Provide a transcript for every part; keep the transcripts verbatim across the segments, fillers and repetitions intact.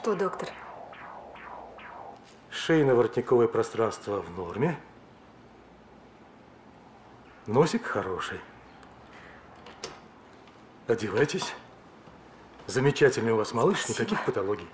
Что, доктор? Шейно-воротниковое пространство в норме. Носик хороший. Одевайтесь. Замечательный у вас малыш, Спасибо. никаких патологий.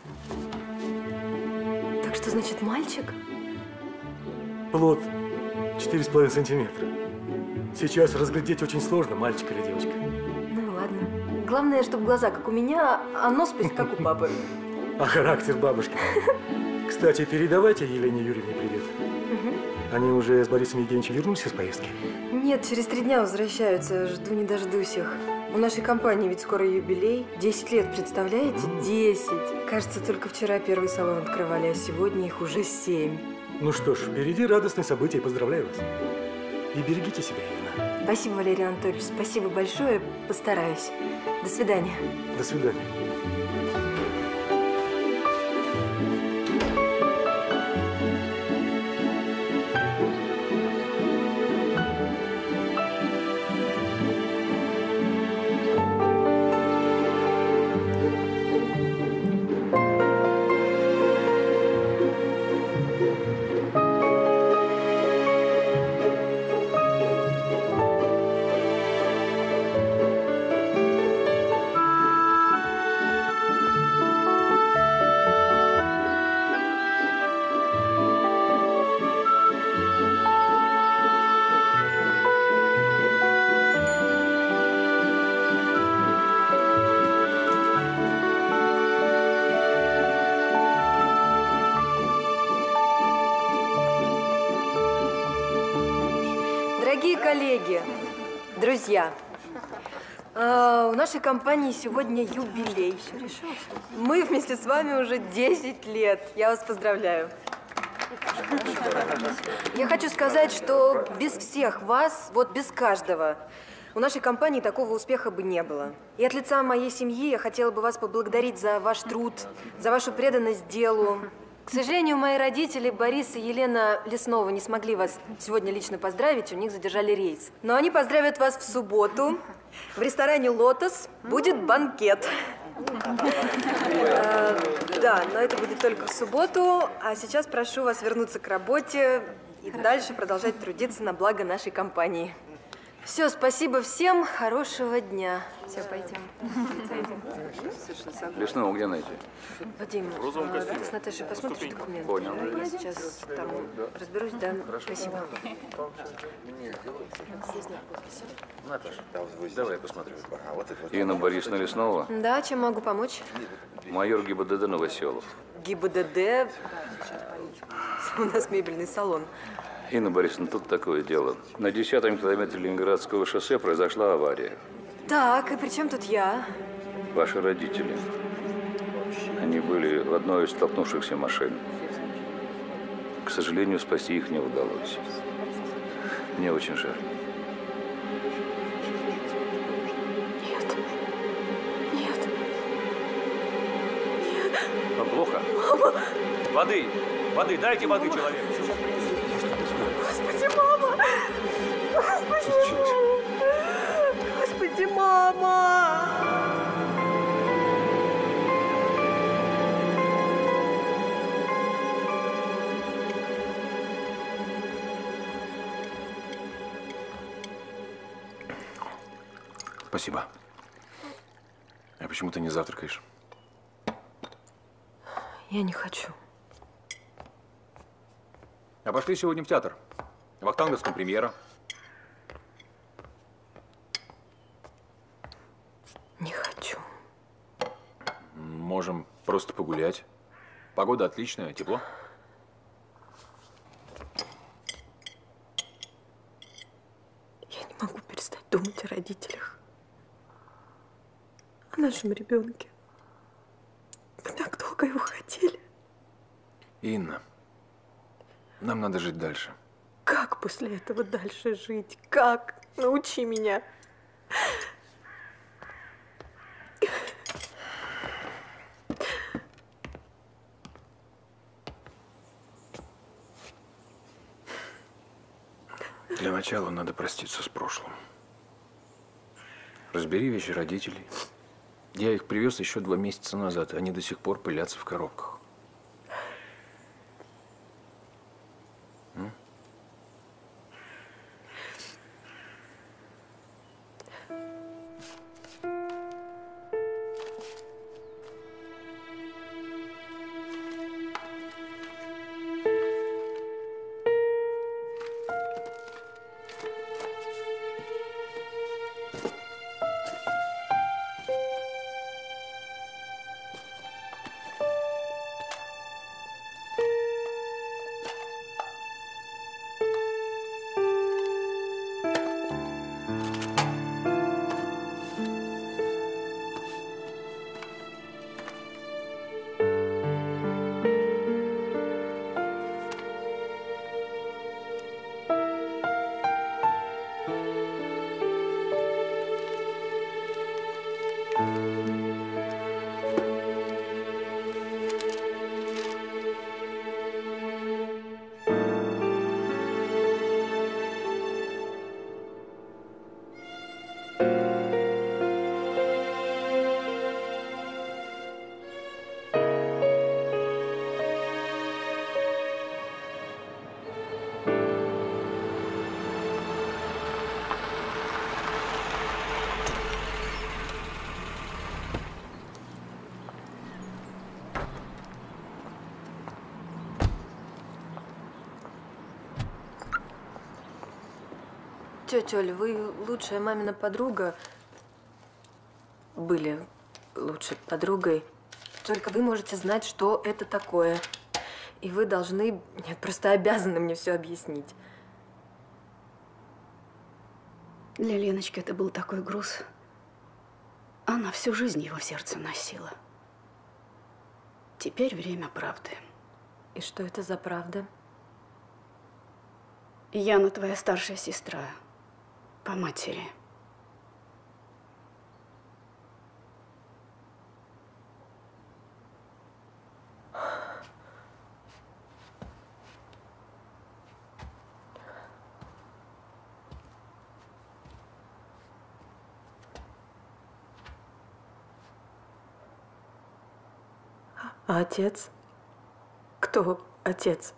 Так что значит мальчик? Плод четыре с половиной сантиметра. Сейчас разглядеть очень сложно, мальчик или девочка. Ну ладно. Главное, чтобы глаза как у меня, а нос пусть как у папы. А характер бабушки. Кстати, передавайте Елене Юрьевне привет. Угу. Они уже с Борисом Евгеньевичем вернулись из поездки? Нет, через три дня возвращаются. Жду не дождусь их. У нашей компании ведь скоро юбилей. Десять лет, представляете? Десять. Кажется, только вчера первый салон открывали, а сегодня их уже семь. Ну что ж, впереди радостные события. Поздравляю вас. И берегите себя, Елена. Спасибо, Валерий Анатольевич. Спасибо большое. Постараюсь. До свидания. До свидания. Дорогие коллеги, друзья, э, у нашей компании сегодня юбилей. Мы вместе с вами уже десять лет. Я вас поздравляю. Я хочу сказать, что без всех вас, вот без каждого, у нашей компании такого успеха бы не было. И от лица моей семьи я хотела бы вас поблагодарить за ваш труд, за вашу преданность делу. К сожалению, мои родители Борис и Елена Леснова не смогли вас сегодня лично поздравить, у них задержали рейс. Но они поздравят вас в субботу. В ресторане «Лотос» будет банкет. Да, но это будет только в субботу. А сейчас прошу вас вернуться к работе и дальше продолжать трудиться на благо нашей компании. Все, спасибо всем, хорошего дня. Все, пойдем. Лесного где найти? Вадим, а, ты с Наташей посмотришь документы? Понял. Я сейчас там разберусь, да? Спасибо. Наташа, давай я посмотрю. Инна Борисовна Леснова. Да, чем могу помочь? Майор ГИБДД Новоселов. ГИБДД. У нас мебельный салон. Инна Борисовна, тут такое дело. На десятом километре Ленинградского шоссе произошла авария. Так, и при чем тут я? Ваши родители. Они были в одной из столкнувшихся машин. К сожалению, спасти их не удалось. Мне очень жаль. Нет. Нет. Нет. Вам плохо? Мама! Воды! Воды! Дайте воды человеку! Господи, мама! Господи, Господи, мама! Спасибо. А почему ты не завтракаешь? Я не хочу. А пошли сегодня в театр. В Вахтанговском премьера. Не хочу. Можем просто погулять. Погода отличная, тепло. Я не могу перестать думать о родителях. О нашем ребенке. Мы так долго его хотели. Инна, нам надо жить дальше. Как после этого дальше жить? Как? Научи меня. Для начала надо проститься с прошлым. Разбери вещи родителей. Я их привез еще два месяца назад. Они до сих пор пылятся в коробках. М? Тетя Оль, вы лучшая мамина подруга. Были лучшей подругой. Только вы можете знать, что это такое. И вы должны, нет, просто обязаны мне все объяснить. Для Леночки это был такой груз. Она всю жизнь его в сердце носила. Теперь время правды. И что это за правда? Яна твоя старшая сестра. По матери. А отец? Кто отец?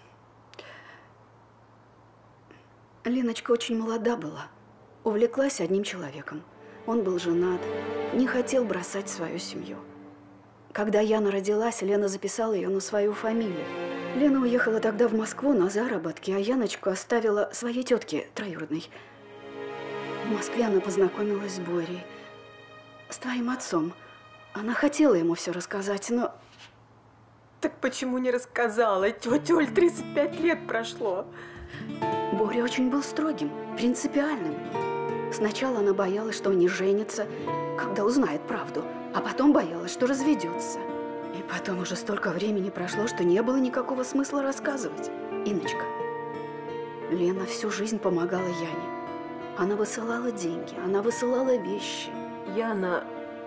Леночка очень молода была. Увлеклась одним человеком. Он был женат, не хотел бросать свою семью. Когда Яна родилась, Лена записала ее на свою фамилию. Лена уехала тогда в Москву на заработки, а Яночку оставила своей тетке троюродной. В Москве она познакомилась с Борей, с твоим отцом. Она хотела ему все рассказать, но… Так почему не рассказала? Тетя Оль, тридцать пять лет прошло. Боря очень был строгим, принципиальным. Сначала она боялась, что он не женится, когда узнает правду, а потом боялась, что разведется. И потом уже столько времени прошло, что не было никакого смысла рассказывать. Инночка, Лена всю жизнь помогала Яне. Она высылала деньги, она высылала вещи. Яна…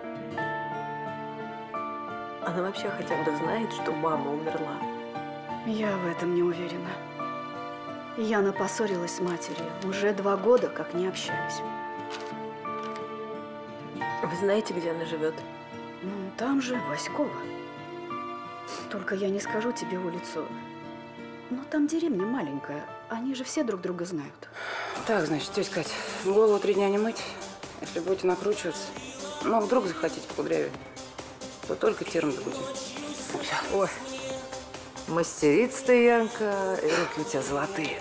Она вообще хотя бы знает, что мама умерла? Я в этом не уверена. Яна поссорилась с матерью. Уже два года как не общались. Вы знаете, где она живет? Ну, там же, Васькова. Только я не скажу тебе улицу. Но там деревня маленькая. Они же все друг друга знают. Так, значит, тетя Кать, голову три дня не мыть. Если будете накручиваться, ну, вдруг захотите покудрявить, то только термос будем. Ой, мастерица ты, Янка, и руки у тебя золотые.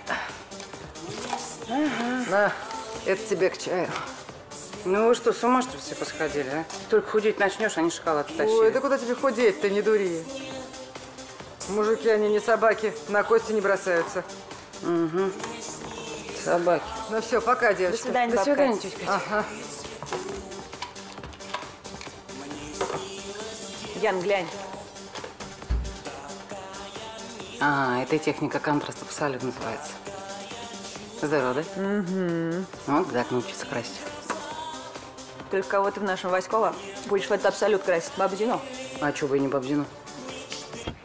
Ага. На, это тебе к чаю. Ну вы что, с ума что ли все посходили, а? Только худеть начнешь, они шоколад тащили. Ой, да куда тебе худеть-то, не дури. Мужики, они не собаки, на кости не бросаются. Угу. Собаки. Ну все, пока, девочка. До свидания, До свидания, тетя Катя. Ага. Ян, глянь. А, это техника контраста абсолют называется. Здорово, да? Угу. Вот так научиться красить. Только кого ты в нашем Васькова будешь в этот абсолют красить? Бабу Зину? А чё бы и не бабзину?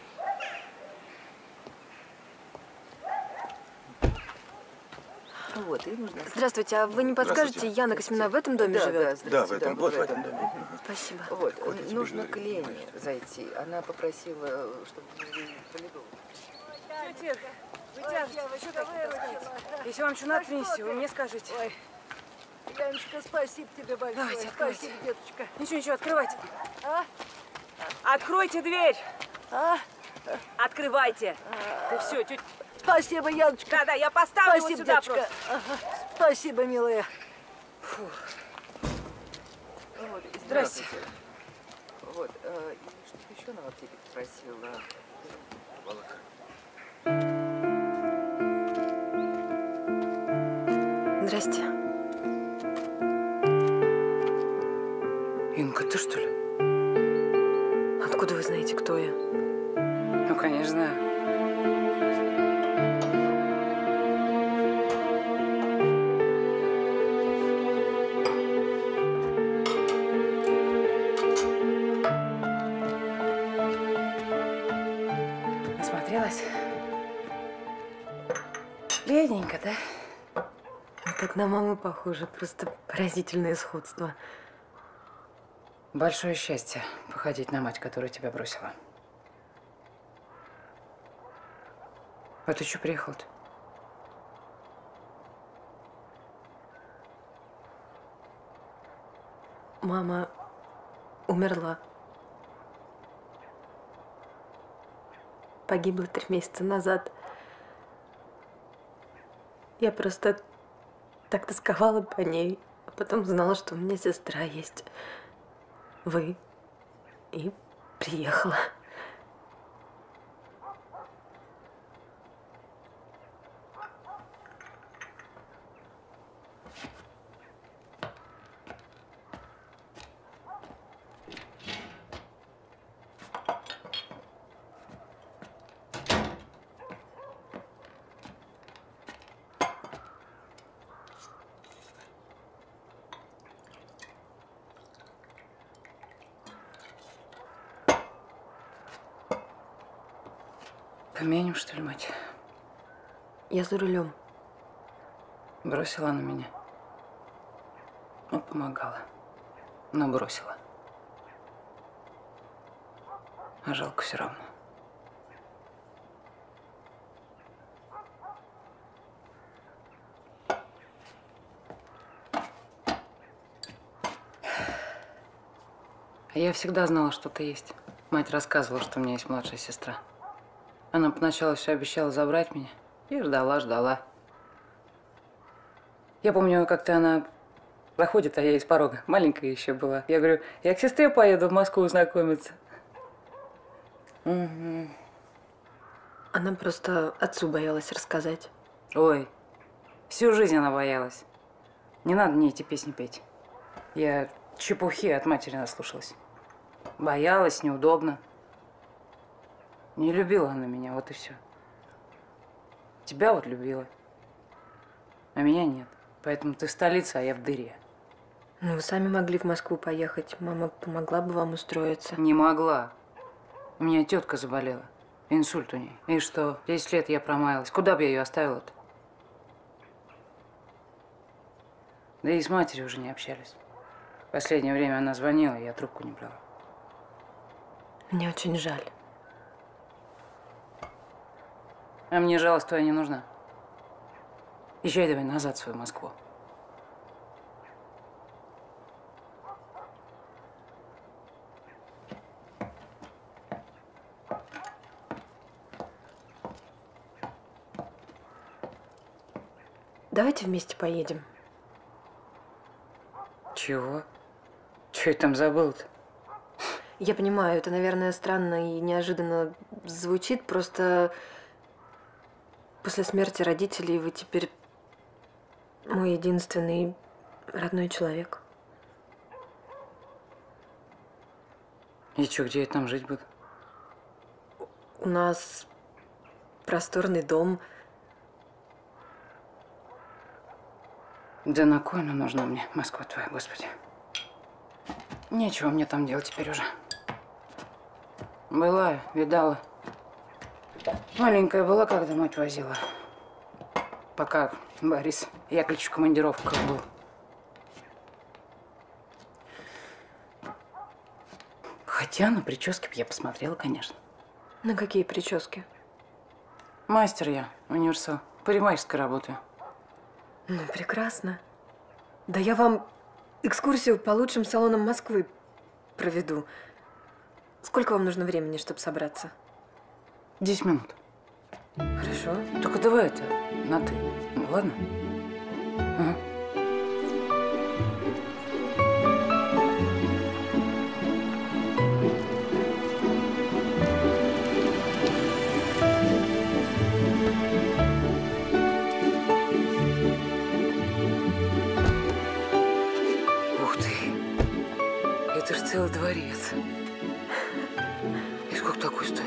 Вот. Вот, ей нужно. Здравствуйте, а вы не подскажете, Яна Косьмина в этом доме Да, живет? да, Да, в этом, вот в этом доме. Спасибо. Вот, нужно к Лене зайти. Она попросила, чтобы полидол. Тетя, вытяжете, вы что такие таскаете? Если вам что надо принести, вы мне скажите. Ой, Яночка, спасибо тебе большое. Давайте, откройте. Спасибо, деточка. Ничего, ничего, открывайте. А? Откройте дверь. А? Открывайте. Да все, тетя. Спасибо, Яночка. Да, да, я поставлю Спасибо, вот сюда деточка. просто. Ага. Спасибо, милая. Фух. Вот, Здрасте. Вот, э, и что-то еще она в аптеке попросила. Здрасте. Инка, ты что ли? Откуда вы знаете, кто я? Ну, конечно, знаю. Насмотрелась? Бедненько, да? Вы так на маму похожи, просто поразительное сходство. Большое счастье походить на мать, которая тебя бросила. А ты что приехал-то? Мама умерла. Погибла три месяца назад. Я просто так тосковала по ней, а потом знала, что у меня сестра есть. Вы. И приехала. Поменим, что ли, мать? Я за рулем. Бросила она меня. Ну, помогала. Но бросила. А жалко все равно. Я всегда знала, что ты есть. Мать рассказывала, что у меня есть младшая сестра. Она поначалу все обещала забрать меня. И ждала, ждала. Я помню, как-то она заходит, а я из порога. Маленькая еще была. Я говорю, я к сестре поеду в Москву знакомиться. Угу. Она просто отцу боялась рассказать. Ой, всю жизнь она боялась. Не надо мне эти песни петь. Я чепухи от матери наслушалась. Боялась, неудобно. Не любила она меня, вот и все. Тебя вот любила, а меня нет. Поэтому ты в столице, а я в дыре. Ну, вы сами могли в Москву поехать. Мама помогла бы вам устроиться. Не могла. У меня тетка заболела. Инсульт у ней. И что? десять лет я промаялась. Куда бы я ее оставила-то? Да и с матерью уже не общались. В последнее время она звонила, и я трубку не брала. Мне очень жаль. А мне жалость твоя не нужна. Езжай давай назад в свою Москву. Давайте вместе поедем. Чего? Чего я там забыл-то? Я понимаю, это, наверное, странно и неожиданно звучит, просто после смерти родителей вы теперь мой единственный родной человек. И что, где я там жить буду? У нас просторный дом. Да на кой она нужна мне, Москва твоя, Господи? Нечего мне там делать теперь уже. Была, видала. Маленькая была, когда мать возила. пока Борис Яковлевич в командировках был. Хотя на прическе б я посмотрела, конечно. На какие прически? Мастер я, универсал. Парикмахерской работаю. Ну, прекрасно. Да я вам экскурсию по лучшим салонам Москвы проведу. Сколько вам нужно времени, чтобы собраться? Десять минут. Хорошо. Только давай это на ты. Ну, ладно? Ага. Ух ты! Это ж целый дворец. И сколько такой стоит?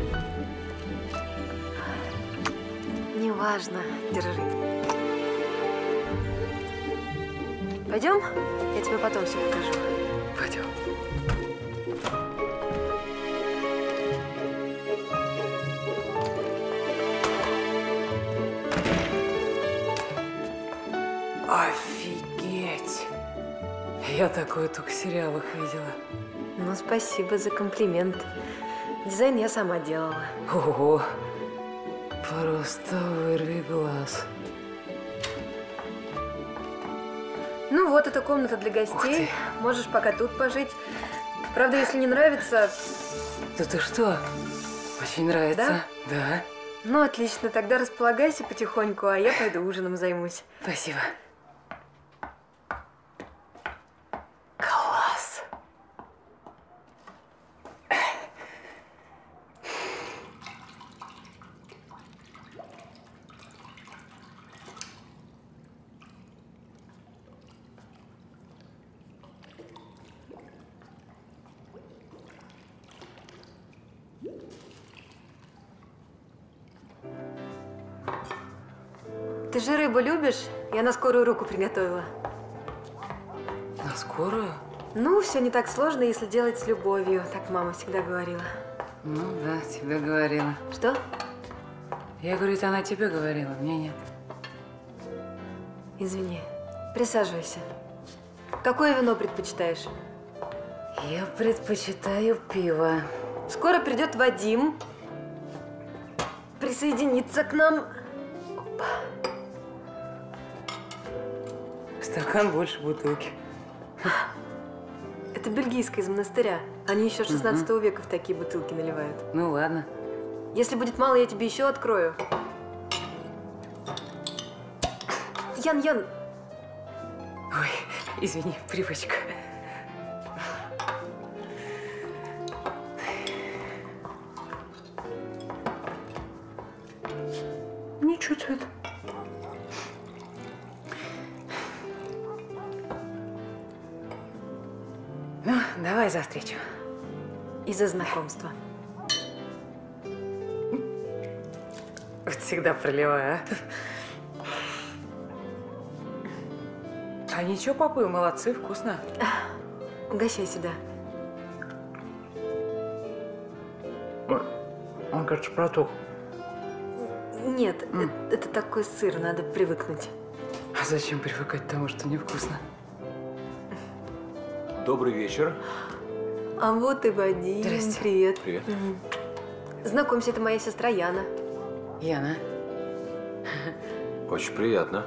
Неважно. Держи. Пойдем? Я тебе потом все покажу. Пойдем. Офигеть! Я такое только в сериалах видела. Ну, спасибо за комплимент. Дизайн я сама делала. Ого! Просто вырви глаз. Ну вот, это комната для гостей. Можешь пока тут пожить. Правда, если не нравится… Да ты что? Очень нравится. Да? Да. Ну, отлично. Тогда располагайся потихоньку, а я пойду ужином займусь. Спасибо. Класс. Ты же рыбу любишь? Я на скорую руку приготовила. На скорую? Ну, все не так сложно, если делать с любовью. Так мама всегда говорила. Ну да, тебе говорила. Что? Я говорю, это она тебе говорила, мне нет. Извини. Присаживайся. Какое вино предпочитаешь? Я предпочитаю пиво. Скоро придет Вадим. Присоединиться к нам. Опа. Стакан больше бутылки. Это бельгийская из монастыря. Они еще шестнадцатого века в такие бутылки наливают. Ну ладно. Если будет мало, я тебе еще открою. Ян, Ян. Ой, извини, привычка. Ничего, цвет. Ну, давай за встречу. И за знакомство. Вот всегда проливаю, а? А ничего, поплыл, молодцы, вкусно. Угощай сюда. Он, кажется, протух. Нет, mm. это, это такой сыр, надо привыкнуть. А зачем привыкать к тому, что невкусно? Добрый вечер. А вот и Вадим. Здрасте. Привет. Привет. Угу. Знакомься, это моя сестра Яна. Яна. Очень приятно.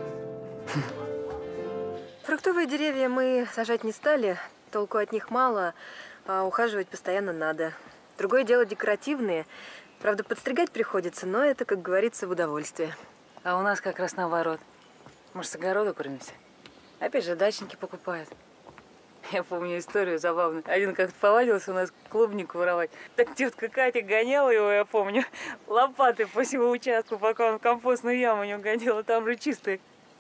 Фруктовые деревья мы сажать не стали, толку от них мало, а ухаживать постоянно надо. Другое дело декоративные. Правда, подстригать приходится, но это, как говорится, в удовольствие. А у нас как раз наоборот. Может, с огорода кормимся? Опять же, дачники покупают. Я помню историю забавную. Один как-то повадился у нас клубнику воровать. Так тетка Катя гоняла его, я помню, лопатой по всему участку, пока он в компостную яму не угодил, а там же чистый.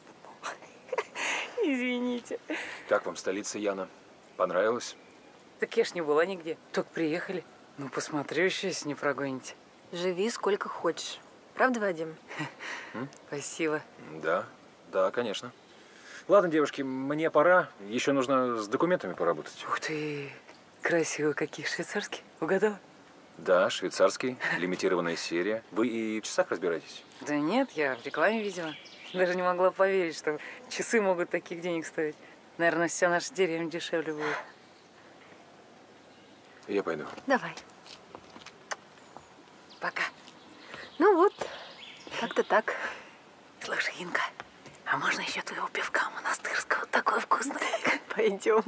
Извините. Как вам столица, Яна? Понравилось? Так я ж не была нигде. Только приехали. Ну, посмотрю еще, если не прогоните. Живи сколько хочешь. Правда, Вадим? Спасибо. Да, да, конечно. Ладно, девушки, мне пора. Еще нужно с документами поработать. Ух ты, красивые какие, швейцарские. Угадала? Да, швейцарский, лимитированная серия. Вы и в часах разбираетесь? Да нет, я в рекламе видела. Даже не могла поверить, что часы могут таких денег стоить. Наверное, вся наша деревня дешевле будет. Я пойду. Давай. Пока. Ну вот, как-то так. Слушай, Инка, а можно еще твоего пивка монастырского? Такое вкусное. Пойдем.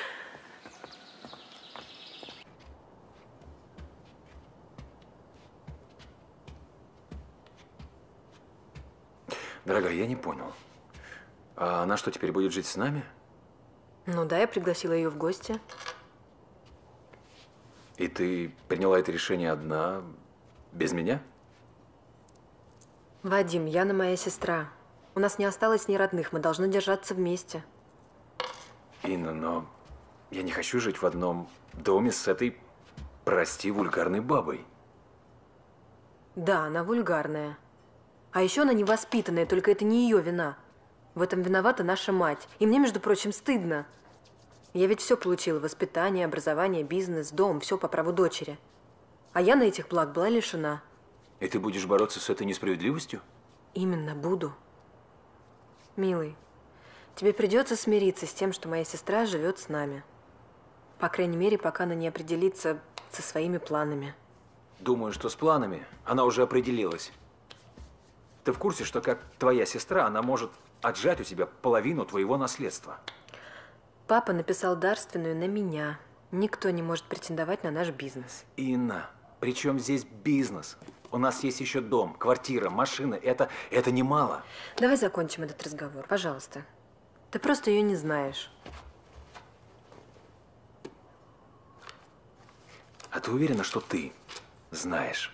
Дорогая, я не понял. А она что, теперь будет жить с нами? Ну да, я пригласила ее в гости. И ты приняла это решение одна, без меня? Вадим, Яна моя сестра. У нас не осталось ни родных, мы должны держаться вместе. Инна, но я не хочу жить в одном доме с этой, прости, вульгарной бабой. Да, она вульгарная. А еще она невоспитанная, только это не ее вина. В этом виновата наша мать. И мне, между прочим, стыдно. Я ведь все получила: воспитание, образование, бизнес, дом, все по праву дочери. А я на этих благ была лишена. И ты будешь бороться с этой несправедливостью? Именно буду. Милый, тебе придется смириться с тем, что моя сестра живет с нами. По крайней мере, пока она не определится со своими планами. Думаю, что с планами она уже определилась. Ты в курсе, что как твоя сестра, она может отжать у тебя половину твоего наследства? Папа написал дарственную на меня. Никто не может претендовать на наш бизнес. Инна, при чем здесь бизнес? У нас есть еще дом, квартира, машина. Это, это немало. Давай закончим этот разговор, пожалуйста. Ты просто ее не знаешь. А ты уверена, что ты знаешь?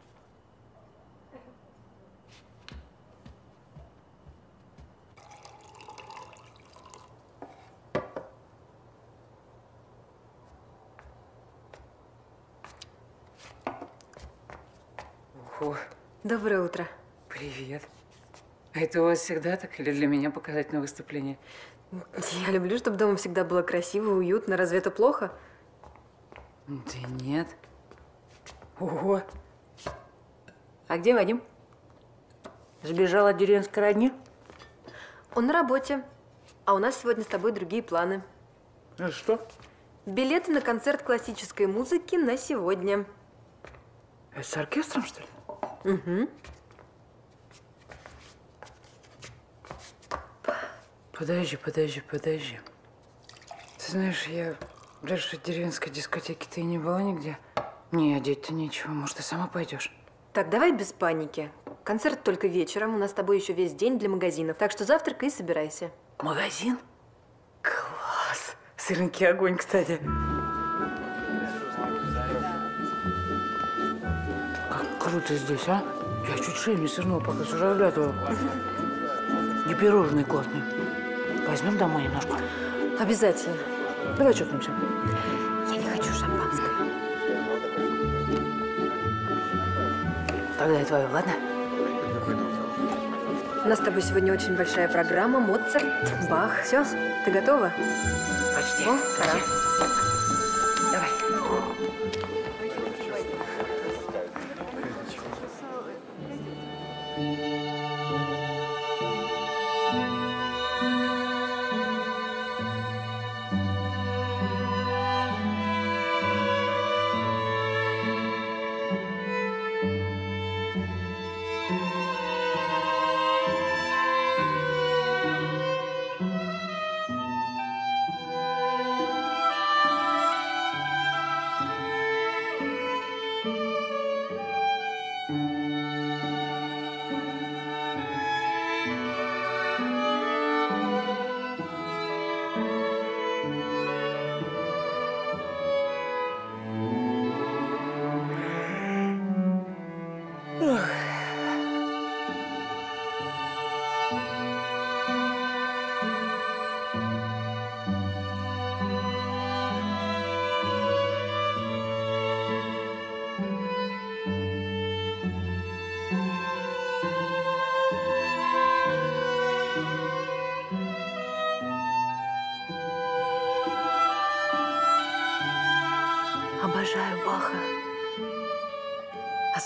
Ого. Доброе утро. Привет. А это у вас всегда так или для меня показательное выступление? Я люблю, чтобы дома всегда было красиво, уютно. Разве это плохо? Да нет. Ого. А где Вадим? Сбежал от деревенской родни? Он на работе. А у нас сегодня с тобой другие планы. А что? Билеты на концерт классической музыки на сегодня. Это с оркестром, что ли? Угу. Подожди, подожди, подожди. Ты знаешь, я даже в деревенской дискотеке-то и не была нигде. Не, одеть-то нечего. Может, ты сама пойдешь? Так, давай без паники. Концерт только вечером. У нас с тобой еще весь день для магазинов. Так что завтракай и собирайся. Магазин? Класс! Сырники огонь, кстати. Как круто здесь, а? Я чуть шею не свернул, пока с разглядывал. И пирожные классные. Возьмем домой немножко? Обязательно. Давай чокнемся. Я не хочу шампанское. Тогда я твою, ладно? У нас с тобой сегодня очень большая программа. Моцарт, Бах. Все, ты готова? Почти. О, пора. Давай.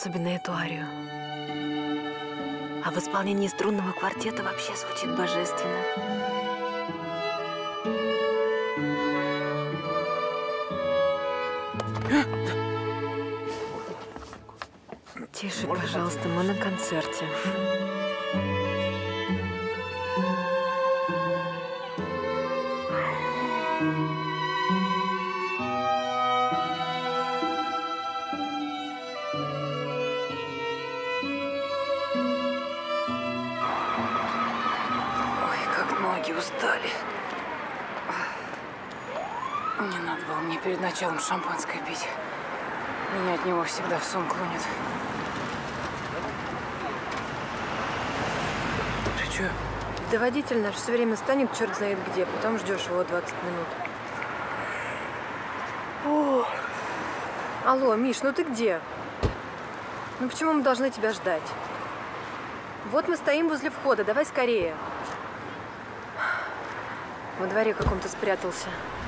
Особенно эту арию. А в исполнении струнного квартета вообще звучит божественно. Тише, пожалуйста, мы на концерте. Устали. Не надо было мне перед началом шампанское пить. Меня от него всегда в сон клонит. Ты чё? Да водитель наш все время станет черт знает где, потом ждешь его двадцать минут. О. Алло, Миш, ну ты где? Ну почему мы должны тебя ждать? Вот мы стоим возле входа, давай скорее. Во дворе каком-то спрятался.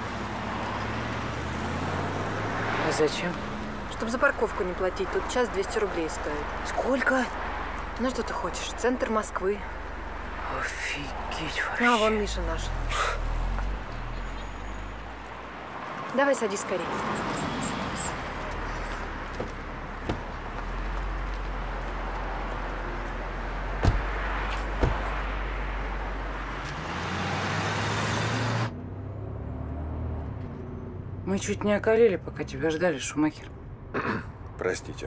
А зачем? Чтобы за парковку не платить. Тут час двести рублей стоит. Сколько? Ну что ты хочешь? Центр Москвы. Офигеть вообще. А, вон Миша наш. Давай садись скорее. Мы чуть не околели, пока тебя ждали, Шумахер. Простите.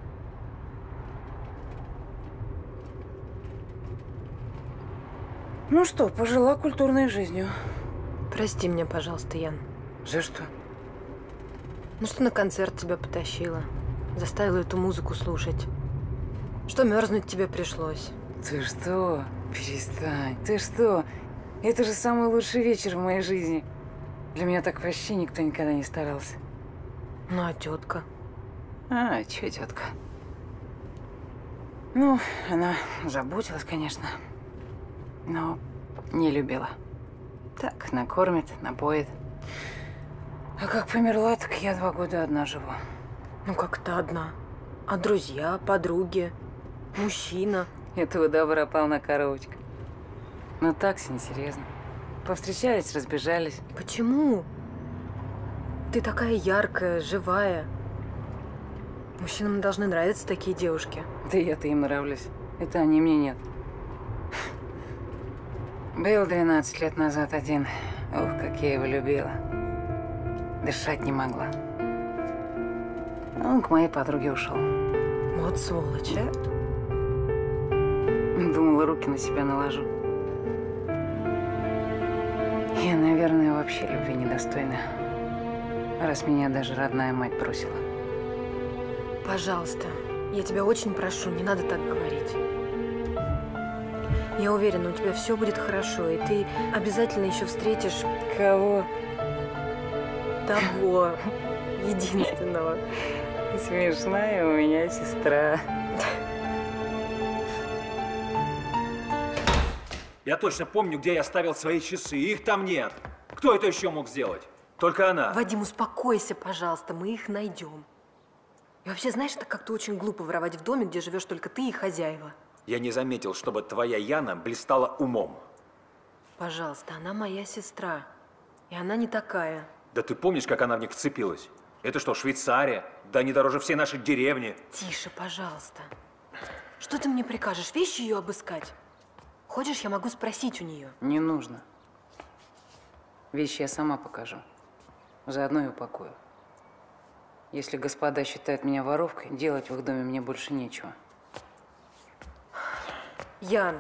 Ну что, пожила культурной жизнью. Прости меня, пожалуйста, Ян. За что? Ну что на концерт тебя потащила? Заставила эту музыку слушать. Что мерзнуть тебе пришлось? Ты что? Перестань. Ты что? Это же самый лучший вечер в моей жизни. Для меня так вообще никто никогда не старался. Ну, а тетка? А, чё тетка? Ну, она заботилась, конечно, но не любила. Так, накормит, напоит. А как померла, так я два года одна живу. Ну, как-то одна. А друзья, подруги, мужчина? Этого добра полна коробочка. Ну, так все несерьезно. Повстречались, разбежались. Почему? Ты такая яркая, живая. Мужчинам должны нравиться такие девушки. Да я-то им нравлюсь. Это они мне нет. Был двенадцать лет назад один. Ух, как я его любила. Дышать не могла. Он к моей подруге ушел. Вот сволочь, а? Думала, руки на себя наложу. Я, наверное, вообще любви недостойна. Раз меня даже родная мать бросила. Пожалуйста, я тебя очень прошу, не надо так говорить. Я уверена, у тебя все будет хорошо, и ты обязательно еще встретишь… Кого? Того, единственного. Смешная у меня сестра. Я точно помню, где я оставил свои часы. Их там нет. Кто это еще мог сделать? Только она. Вадим, успокойся, пожалуйста, мы их найдем. И вообще, знаешь, это как-то очень глупо воровать в доме, где живешь только ты и хозяева. Я не заметил, чтобы твоя Яна блистала умом. Пожалуйста, она моя сестра. И она не такая. Да ты помнишь, как она в них вцепилась? Это что, Швейцария? Да не дороже всей нашей деревни. Тише, пожалуйста. Что ты мне прикажешь? Вещи ее обыскать? Хочешь, я могу спросить у нее? Не нужно. Вещи я сама покажу. Заодно и упакую. Если господа считают меня воровкой, делать в их доме мне больше нечего. Ян.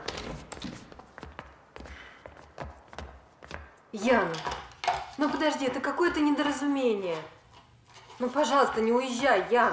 Ян. Ну подожди, это какое-то недоразумение. Ну, пожалуйста, не уезжай, Ян.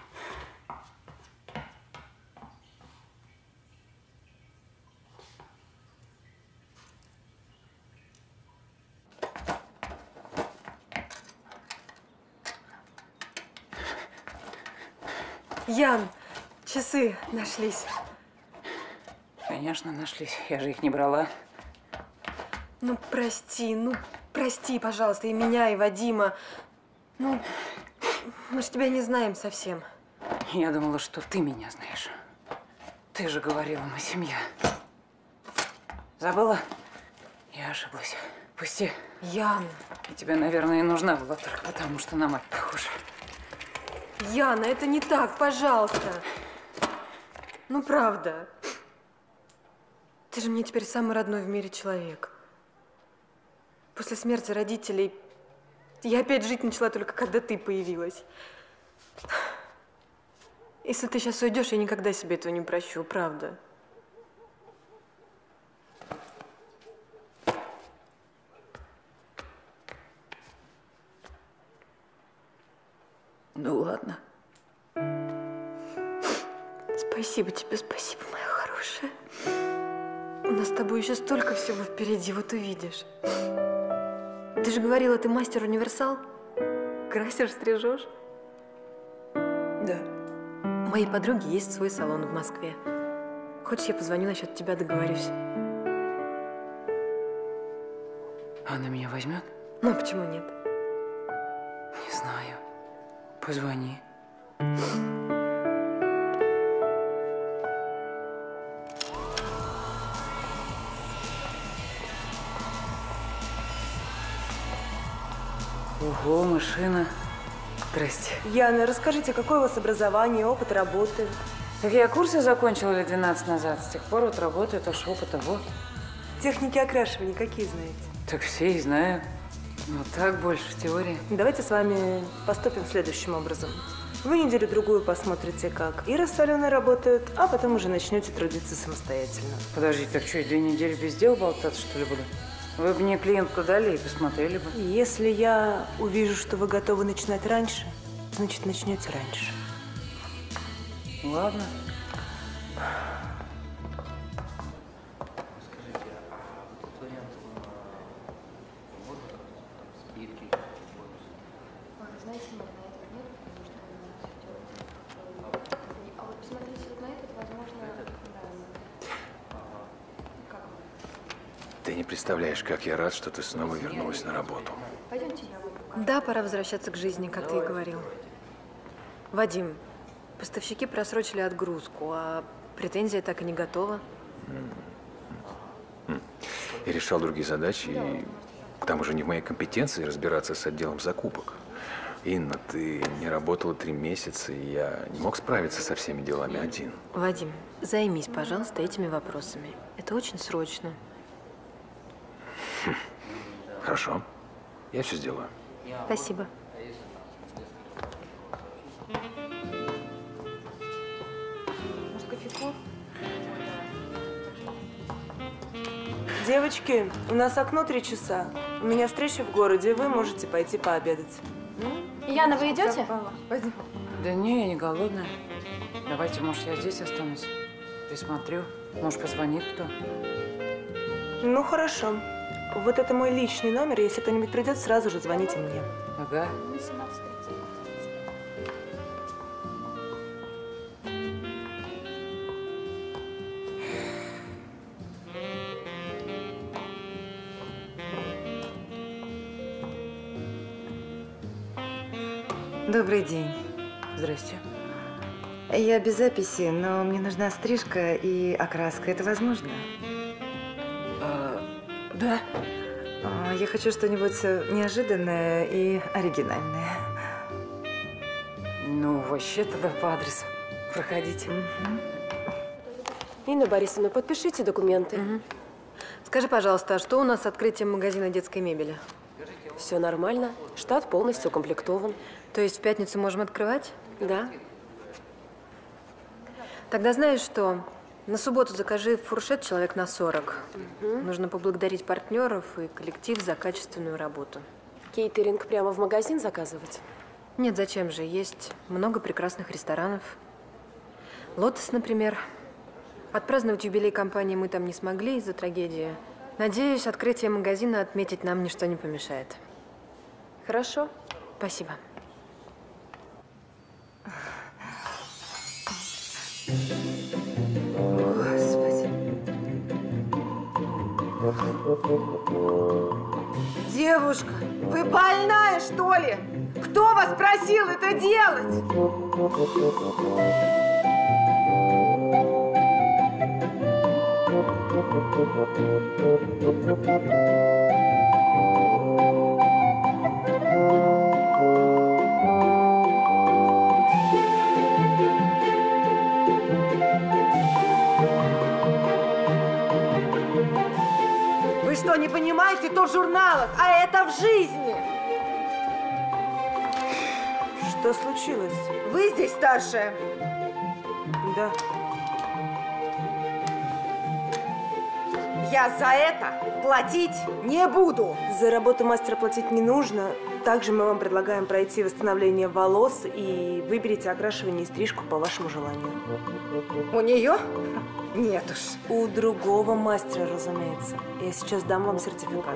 Ян, часы нашлись. Конечно, нашлись. Я же их не брала. Ну, прости, ну, прости, пожалуйста, и меня, и Вадима. Ну, мы же тебя не знаем совсем. Я думала, что ты меня знаешь. Ты же говорила, мы семья. Забыла? Я ошиблась. Пусти. Ян. И тебе, наверное, и нужна была только потому, что на мать похожа. Яна, это не так, пожалуйста. Ну, правда. Ты же мне теперь самый родной в мире человек. После смерти родителей я опять жить начала только когда ты появилась. Если ты сейчас уйдешь, я никогда себе этого не прощу, правда. Ну ладно. Спасибо тебе, спасибо, моя хорошая. У нас с тобой еще столько всего впереди, вот увидишь. Ты же говорила, ты мастер-универсал? Красишь, стрижешь? Да. У моей подруги есть свой салон в Москве. Хочешь, я позвоню насчет тебя, договорюсь? Она меня возьмет? Ну, а почему нет? Не знаю. Позвони. Ого, машина. Здрасте. Яна, расскажите, какое у вас образование, опыт работы? Так я курсы закончила лет двенадцать назад. С тех пор вот работаю, то ж опыта вот. Техники окрашивания какие знаете? Так все и знают. Ну так, больше теории. Давайте с вами поступим следующим образом. Вы неделю-другую посмотрите, как Ира с Аленой работают, а потом уже начнете трудиться самостоятельно. Подождите, так что, я две недели без дела болтаться, что ли, буду? Вы бы мне клиентку дали и посмотрели бы. Если я увижу, что вы готовы начинать раньше, значит, начнете раньше. Ладно. Ты не представляешь, как я рад, что ты снова вернулась на работу. Да, пора возвращаться к жизни, как ты и говорил. Вадим, поставщики просрочили отгрузку, а претензия так и не готова. Я решал другие задачи, и к тому же не в моей компетенции разбираться с отделом закупок. Инна, ты не работала три месяца, и я не мог справиться со всеми делами один. Вадим, займись, пожалуйста, этими вопросами. Это очень срочно. Хм. Хорошо. Я все сделаю. Спасибо. Может, кофейку? Девочки, у нас окно три часа. У меня встреча в городе, вы можете пойти пообедать. Яна, вы идете? Да не, я не голодная. Давайте, может, я здесь останусь. Присмотрю. Может, позвонит кто. Ну, хорошо. Вот это мой личный номер. Если кто-нибудь придет, сразу же звоните мне. Ага. Добрый день. Здрасте. Я без записи, но мне нужна стрижка и окраска. Это возможно? А, да. А, я хочу что-нибудь неожиданное и оригинальное. Ну, вообще тогда по адресу. Проходите. Угу. Инна Борисовна, подпишите документы. Угу. Скажи, пожалуйста, а что у нас с открытием магазина детской мебели? Все нормально. Штат полностью укомплектован. То есть в пятницу можем открывать? Да. Тогда знаешь что? На субботу закажи фуршет человек на сорок. Угу. Нужно поблагодарить партнеров и коллектив за качественную работу. Кейтеринг прямо в магазин заказывать? Нет, зачем же? Есть много прекрасных ресторанов. Лотос, например. Отпраздновать юбилей компании мы там не смогли из-за трагедии. Надеюсь, открытие магазина отметить нам ничто не помешает. Хорошо. Спасибо. Господи. Девушка, вы больная, что ли? Кто вас просил это делать? Вы что, не понимаете, то в журналах, а это в жизни? Что случилось? Вы здесь старшая? Да. Я за это платить не буду. За работу мастера платить не нужно. Также мы вам предлагаем пройти восстановление волос и выберите окрашивание и стрижку по вашему желанию. У нее? Нет уж. У другого мастера, разумеется. Я сейчас дам вам сертификат.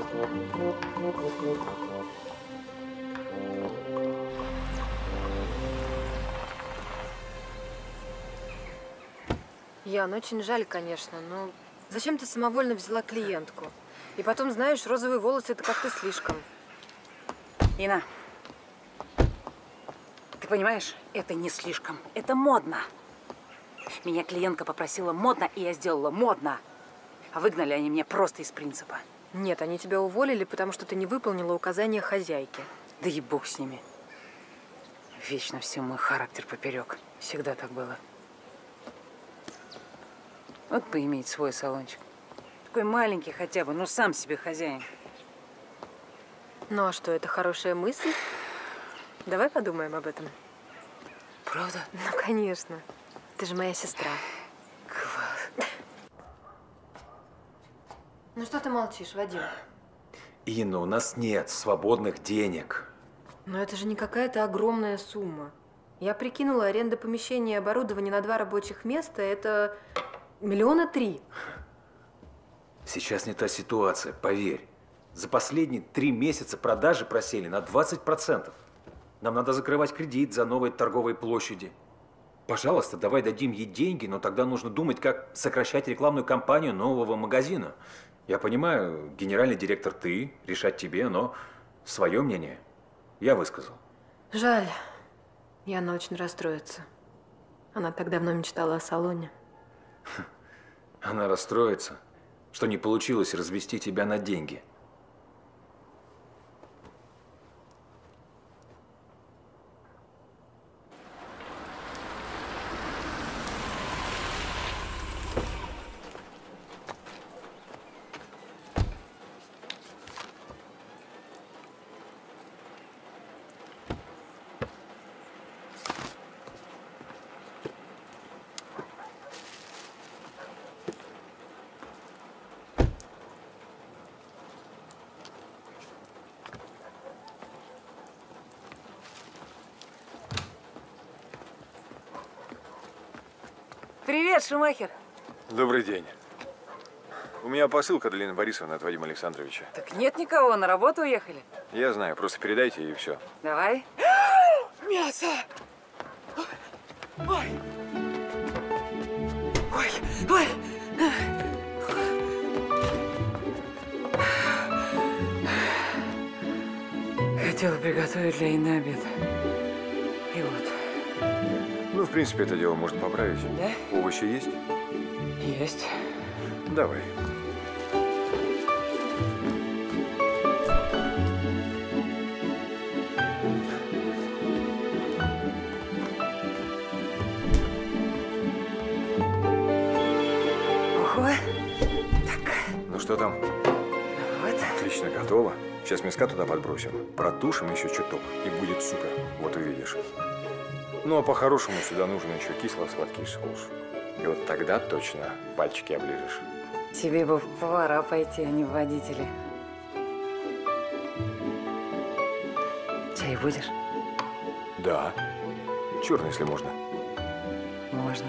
Ян, очень жаль, конечно, но зачем ты самовольно взяла клиентку? И потом, знаешь, розовые волосы – это как-то слишком. Инна, ты понимаешь, это не слишком, это модно. Меня клиентка попросила модно, и я сделала модно. А выгнали они меня просто из принципа. Нет, они тебя уволили, потому что ты не выполнила указания хозяйки. Да и бог с ними. Вечно всем мой характер поперек. Всегда так было. Вот бы иметь свой салончик. Такой маленький хотя бы, но сам себе хозяин. Ну а что, это хорошая мысль? Давай подумаем об этом. Правда? Ну, конечно. Ты же моя сестра. Класс. Ну что ты молчишь, Вадим? Инна, у нас нет свободных денег. Но это же не какая-то огромная сумма. Я прикинула, аренда помещения и оборудования на два рабочих места – это миллиона три. Сейчас не та ситуация, поверь. За последние три месяца продажи просели на двадцать процентов. Нам надо закрывать кредит за новые торговые площади. Пожалуйста, давай дадим ей деньги, но тогда нужно думать, как сокращать рекламную кампанию нового магазина. Я понимаю, генеральный директор ты, решать тебе, но свое мнение я высказал. Жаль. Яна очень расстроится. Она так давно мечтала о салоне. Она расстроится, что не получилось развести тебя на деньги. Привет, Шумахер. Добрый день. У меня посылка для Лены Борисовны от Вадима Александровича. Так нет никого, на работу уехали. Я знаю, просто передайте и все. Давай. Мясо! Ой! Ой! Ой! Хотела приготовить для Инны обед. И вот. Ну, в принципе, это дело можно поправить. Да? Овощи есть? Есть. Давай. Ого. Так. Ну что там? Вот. Отлично, готово. Сейчас мяска туда подбросим. Протушим еще чуток, и будет супер. Вот увидишь. Ну, а по-хорошему сюда нужен еще кисло-сладкий соус. И вот тогда точно пальчики оближешь. Тебе бы в повара пойти, а не в водители. Чай будешь? Да. Черный, если можно. Можно.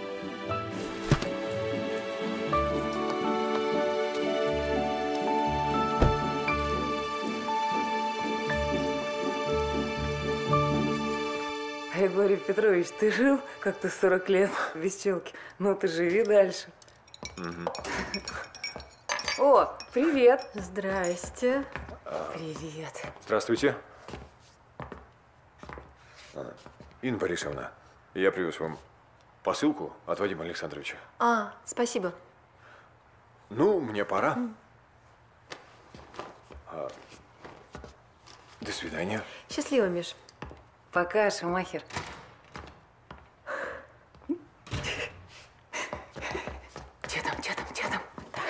Григорий Петрович, ты жил как-то сорок лет без челки. Ну ты живи дальше. Угу. О, привет. Здрасте. Привет. Здравствуйте. А, Инна Борисовна, я привез вам посылку от Вадима Александровича. А, спасибо. Ну, мне пора. А, до свидания. Счастливо, Миш. Пока, Шумахер. Че там, че там, че там?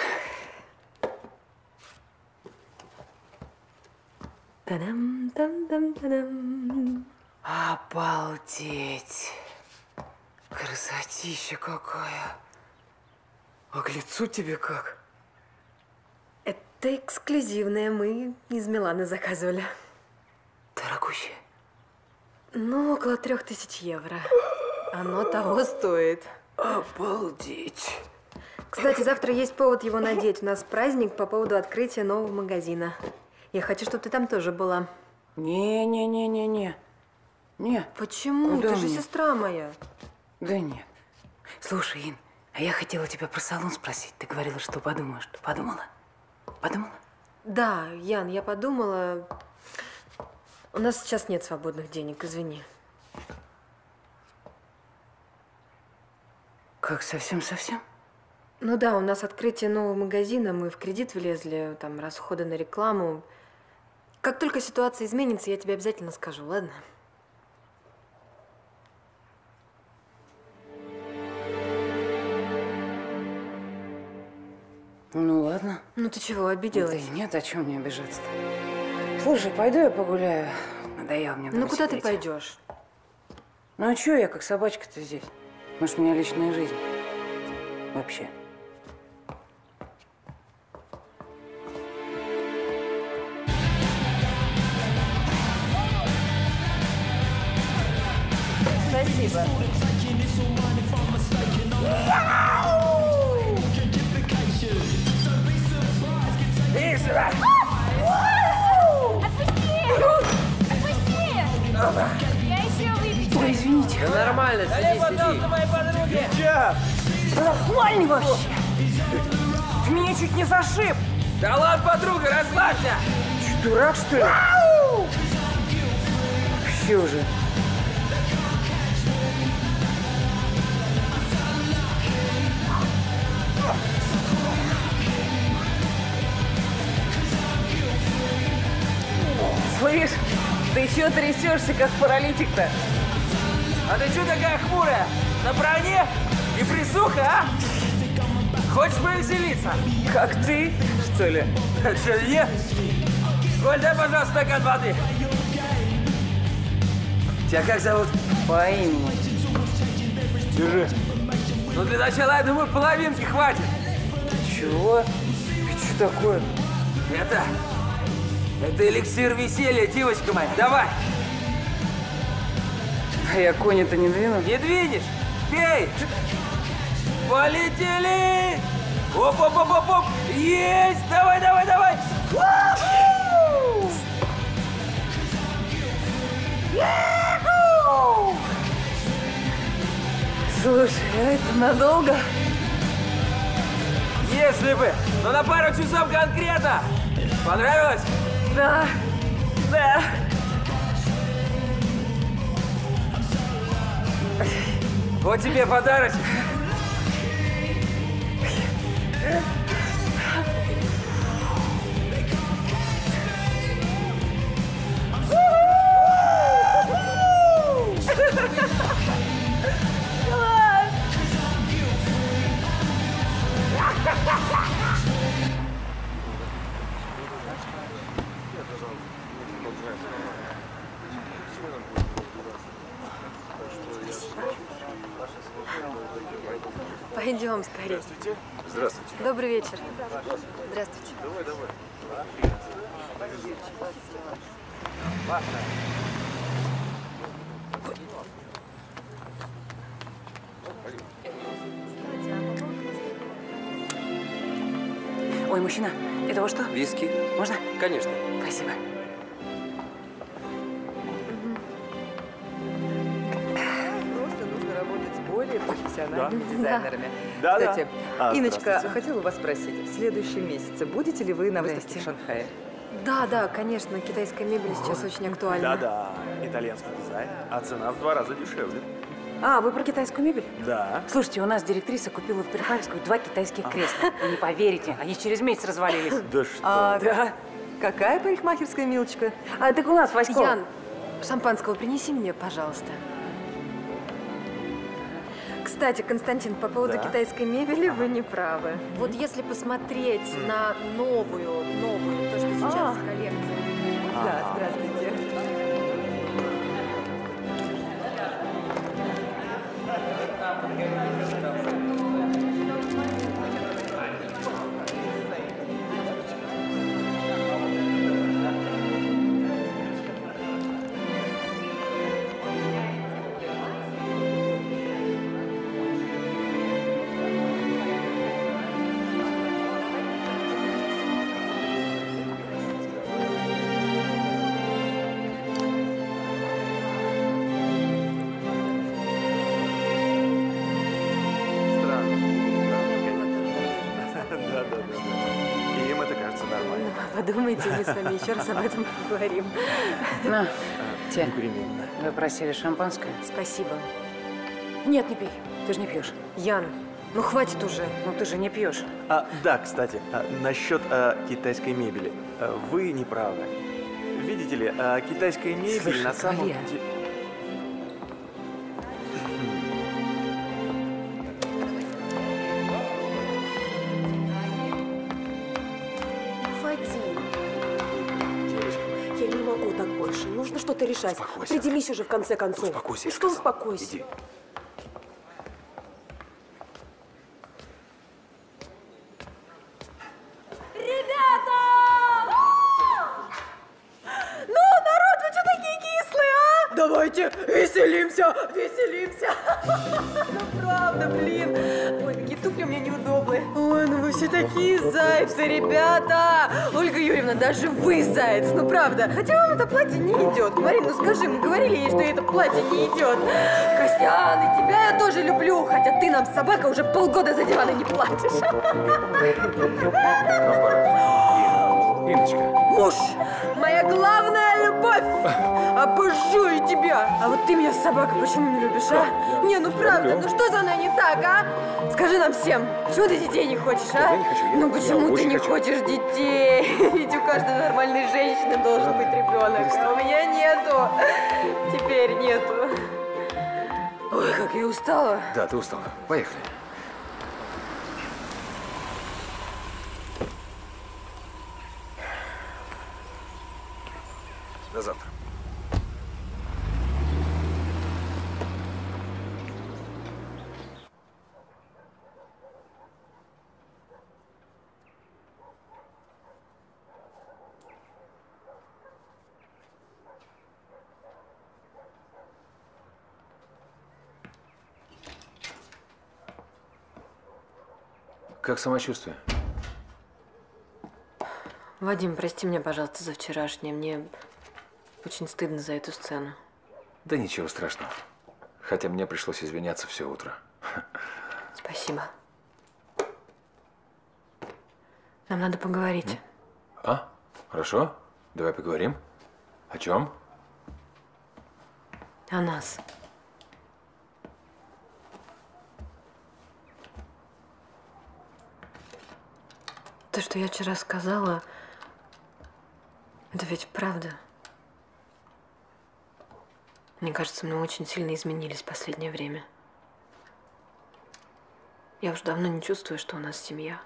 Та-дам, там-дам, та-дам. Обалдеть! Красотища какая! А к лицу тебе как? Это эксклюзивное. Мы из Милана заказывали. Дорогущее? Ну, около трех тысяч евро. Оно того стоит. Обалдеть! Кстати, завтра есть повод его надеть. У нас праздник по поводу открытия нового магазина. Я хочу, чтобы ты там тоже была. Не-не-не-не-не. Не. Почему? Куда Ты же мне? сестра моя. Да нет. Слушай, Ин, а я хотела тебя про салон спросить. Ты говорила, что подумаешь. Что подумала? Подумала? Да, Ян, я подумала. У нас сейчас нет свободных денег, извини. Как, совсем-совсем? Ну да, у нас открытие нового магазина, мы в кредит влезли, там расходы на рекламу. Как только ситуация изменится, я тебе обязательно скажу, ладно? Ну ладно. Ну ты чего, обиделась? Да нет, о чем мне обижаться-то? Слушай, пойду я погуляю. Надоело мне дома Ну куда ты сидеть. пойдешь? Ну а чё я как собачка-то здесь? Может, у меня личная жизнь? Вообще. Спасибо. Иди сюда! Отпусти! Отпусти! Я еще выпью. Ой, извините. Да нормально, сиди, сиди. моей подруге! Нормальный вообще. Ты меня чуть не зашиб. Да ладно, подруга, расслабься! Че, дурак, что ли? Вообще уже. Слышь, ты еще трясешься, как паралитик-то. А ты что такая хмурая? На броне? И присуха, а? Хочешь повеселиться? Как ты, что ли? Что, нет? Коль, дай, пожалуйста, стакан воды. Тебя как зовут? По имени. Держи. Ну, для начала, я думаю, половинки хватит. Чего? Что такое? Это... Это эликсир веселья, девочка моя. Давай. А я кони-то не двину. Не двинешь? Пей. Полетели. Оп-оп-оп-оп-оп. Есть. Давай, давай, давай. Слушай, а это надолго? Если бы. Но на пару часов конкретно. Понравилось? Да. Да. Вот тебе подарочек. Пойдем скорее. Здравствуйте. Здравствуйте. Добрый вечер. Здравствуйте. Давай, давай. Ой, мужчина, это вот что? Виски. Можно? Конечно. Спасибо. Просто нужно работать с более профессиональными. профессиональными Да. дизайнерами. Да, да. Кстати, А, Инночка, здравствуйте. хотела вас спросить, в следующем месяце будете ли вы на выставке в Здрасте. Шанхае? Да, да, конечно, китайская мебель сейчас очень актуальна. Да-да, итальянский дизайн, а цена в два раза дешевле. А, вы про китайскую мебель? Да. Слушайте, у нас директриса купила в Парикмахерскую два китайских кресла. Вы не поверите, они через месяц развалились. Да что? А, Да. Какая парикмахерская, милочка? А, так у нас, Васько. Ян, шампанского принеси мне, пожалуйста. Кстати, Константин, по поводу Да. китайской мебели вы не правы. Вот если посмотреть на новую, новую, то, что сейчас А. в коллекции. Да, здравствуйте. Да-да-да. И им это кажется нормально. Подумайте, мы с вами еще раз об этом поговорим. На, те. Непременно. Вы просили шампанское? Спасибо. Нет, не пей. Ты же не пьешь. Ян, ну хватит уже. Ну ты же не пьешь. А, да, кстати, а, насчет а, китайской мебели. А, вы не правы. Видите ли, а, китайская мебель Слушай, на самом Коля. деле... Хватит. Я не могу так больше. Нужно что-то решать. Успокойся. Определись уже в конце концов. Успокойся, И я что сказал. успокойся? Иди. Ребята! Ну, народ, вы что такие кислые, а? Давайте веселимся, веселимся. Ну, правда, блин. Ой, какие туфли у меня неудобные. Ой, ну вы все такие зайцы, ребята. Ольга Юрьевна, даже вы заяц, ну правда. Хотя вам это платье не идет. Марин, ну скажи, мы говорили ей, что ей это платье не идет. Костян, и тебя я тоже люблю. Хотя ты нам, собака, уже полгода за дивана не платишь. Инночка. Муж, моя главная любовь! Обожаю тебя! А вот ты меня, собака, почему не любишь, а? Не, ну правда, люблю. ну что за мной не так, а? Скажи нам всем, почему ты детей не хочешь, а? Я не хочу, я- Ну я почему ты очень не хочу. хочешь детей? Ведь у каждой нормальной женщины должен быть ребенок, а у меня нету. Теперь нету. Ой, как я устала. Да, ты устала. Поехали. До завтра. Как самочувствие? Вадим, прости меня, пожалуйста, за вчерашнее. Мне очень стыдно за эту сцену. Да ничего страшного. Хотя мне пришлось извиняться все утро. Спасибо. Нам надо поговорить. А? Хорошо. Давай поговорим. О чем? О нас. То, что я вчера сказала, это ведь правда. Мне кажется, мы очень сильно изменились в последнее время. Я уже давно не чувствую, что у нас семья.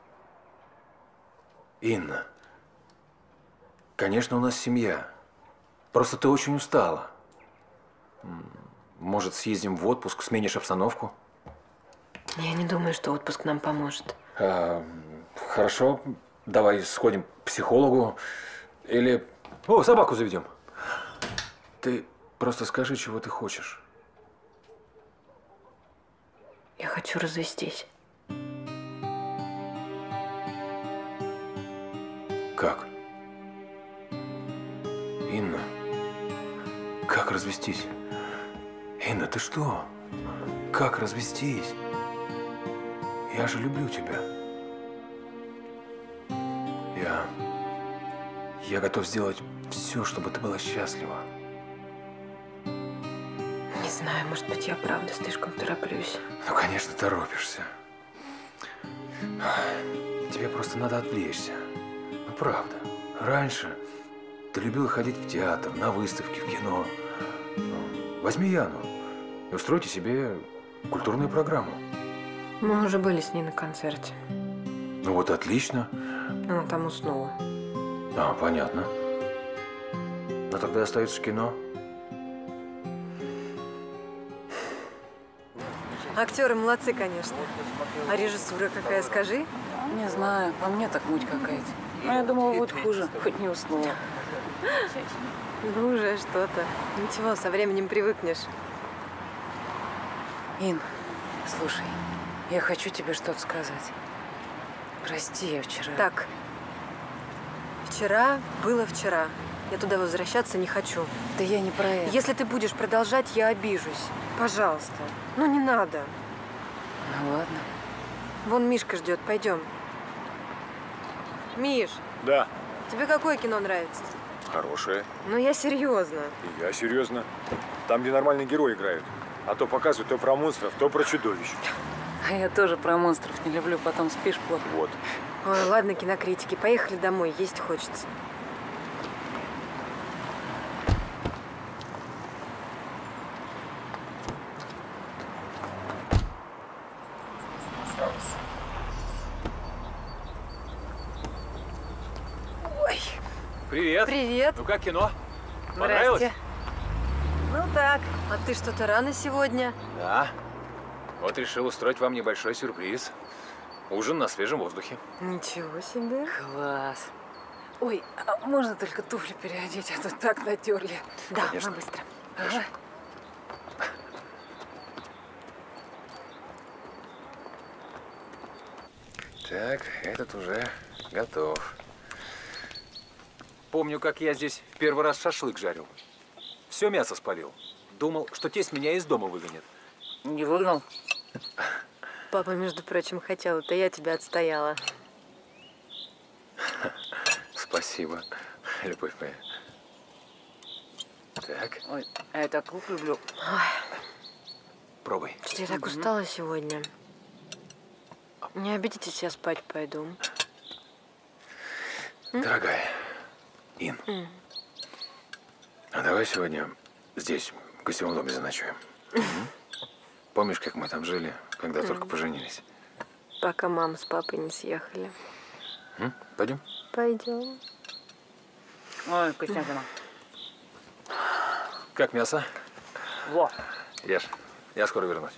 Инна. Конечно, у нас семья. Просто ты очень устала. М, Может, съездим в отпуск, сменишь обстановку? Я не думаю, что отпуск нам поможет. А, хорошо, давай сходим к психологу. Или... О, собаку заведем. Ты просто скажи, чего ты хочешь. Я хочу развестись. Как? Инна, как развестись? Инна, ты что? Как развестись? Я же люблю тебя. Я... Я готов сделать все, чтобы ты была счастлива. Не знаю, может быть, я правда слишком тороплюсь. Ну, конечно, торопишься. Тебе просто надо отвлечься. Ну, правда. Раньше ты любила ходить в театр, на выставки, в кино. Ну, возьми Яну и устройте себе культурную программу. Мы уже были с ней на концерте. Ну вот отлично. Она там уснула. А, понятно. Но тогда остается кино. Актеры молодцы, конечно. А режиссура какая, скажи? Не знаю, по мне так муть какая-то. Но я думала, будет хуже, хоть не уснула. Ну, уже что-то. Ничего, со временем привыкнешь. Ин, слушай, я хочу тебе что-то сказать. Прости, я вчера… Так. Вчера было вчера. Я туда возвращаться не хочу. Да я не про это. Если ты будешь продолжать, я обижусь. Пожалуйста. Ну, не надо. Ну, ладно. Вон Мишка ждет. Пойдем. Миш. Да. Тебе какое кино нравится? Хорошее. Ну, я серьезно. И я серьезно. Там, где нормальные герои играют. А то показывают то про монстров, то про чудовищ. А я тоже про монстров не люблю, потом спишь плохо. Вот. Ой, ладно, кинокритики. Поехали домой. Есть хочется. Ой. Привет. Привет. Ну как кино? Понравилось? Здрасте. Ну так, а ты что-то рано сегодня? Да. Вот решил устроить вам небольшой сюрприз. Ужин на свежем воздухе. Ничего себе. Класс. Ой, а можно только туфли переодеть, а то так натерли. Да, Конечно. мы быстро. Ага. Так, этот уже готов. Помню, как я здесь в первый раз шашлык жарил. Все мясо спалил. Думал, что тесть меня из дома выгонит. Не выгнал. Папа, между прочим, хотел. Это я тебя отстояла. Спасибо, любовь моя. Так. Ой, а я так лук люблю. Ой, Пробуй. я так устала сегодня. Не обидитесь, я спать пойду. Дорогая, Ин, М. а давай сегодня здесь, в гостевом доме заночуем. М? Помнишь, как мы там жили, когда М. только поженились? Пока мама с папой не съехали. М? Пойдем? Пойдем. Ой, вкуснятина. Как мясо? Во. Ешь. Я скоро вернусь.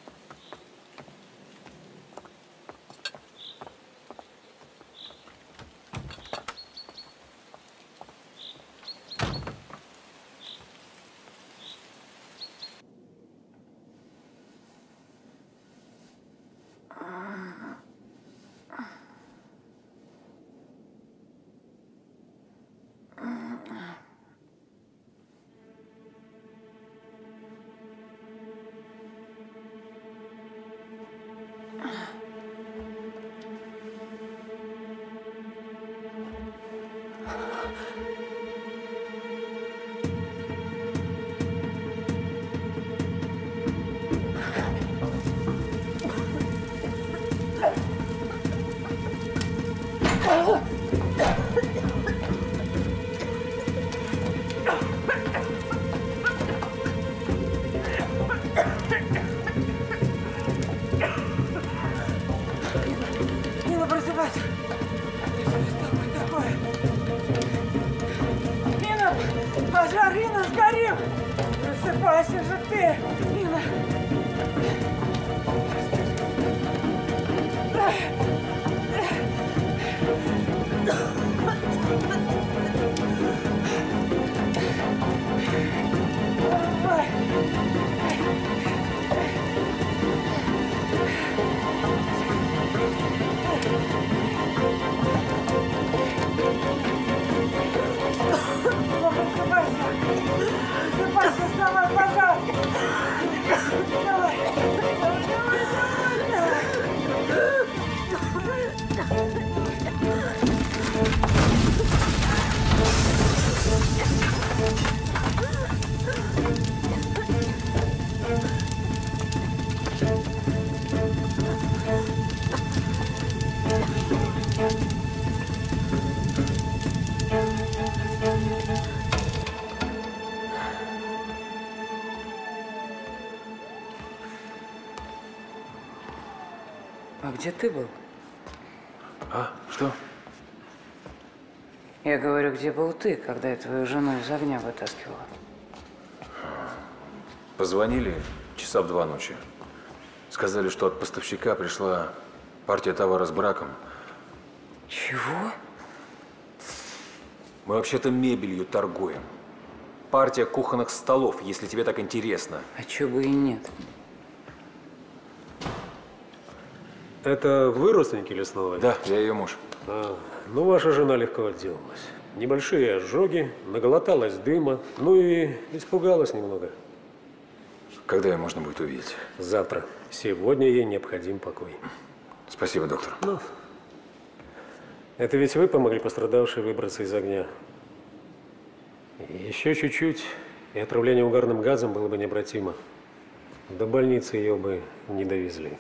Нина, просыпайся! Что с тобой такое? Нина, пожар, Нина, сгорим! Просыпайся же ты, Нина! Просыпайся, вставай, пожар! Давай! А где ты был? А? Что? Я говорю, где был ты, когда я твою жену из огня вытаскивала? Позвонили часа в два ночи. Сказали, что от поставщика пришла партия товара с браком. Чего? Мы вообще-то мебелью торгуем. Партия кухонных столов, если тебе так интересно. А чё бы и нет. Это вы родственники Лесновой? Да, я ее муж. А, ну, ваша жена легко отделалась. Небольшие ожоги, наглоталась дыма, ну и испугалась немного. Когда ее можно будет увидеть? Завтра. Сегодня ей необходим покой. Спасибо, доктор. Ну, это ведь вы помогли пострадавшей выбраться из огня. Еще чуть-чуть, и отравление угарным газом было бы необратимо. До больницы ее бы не довезли.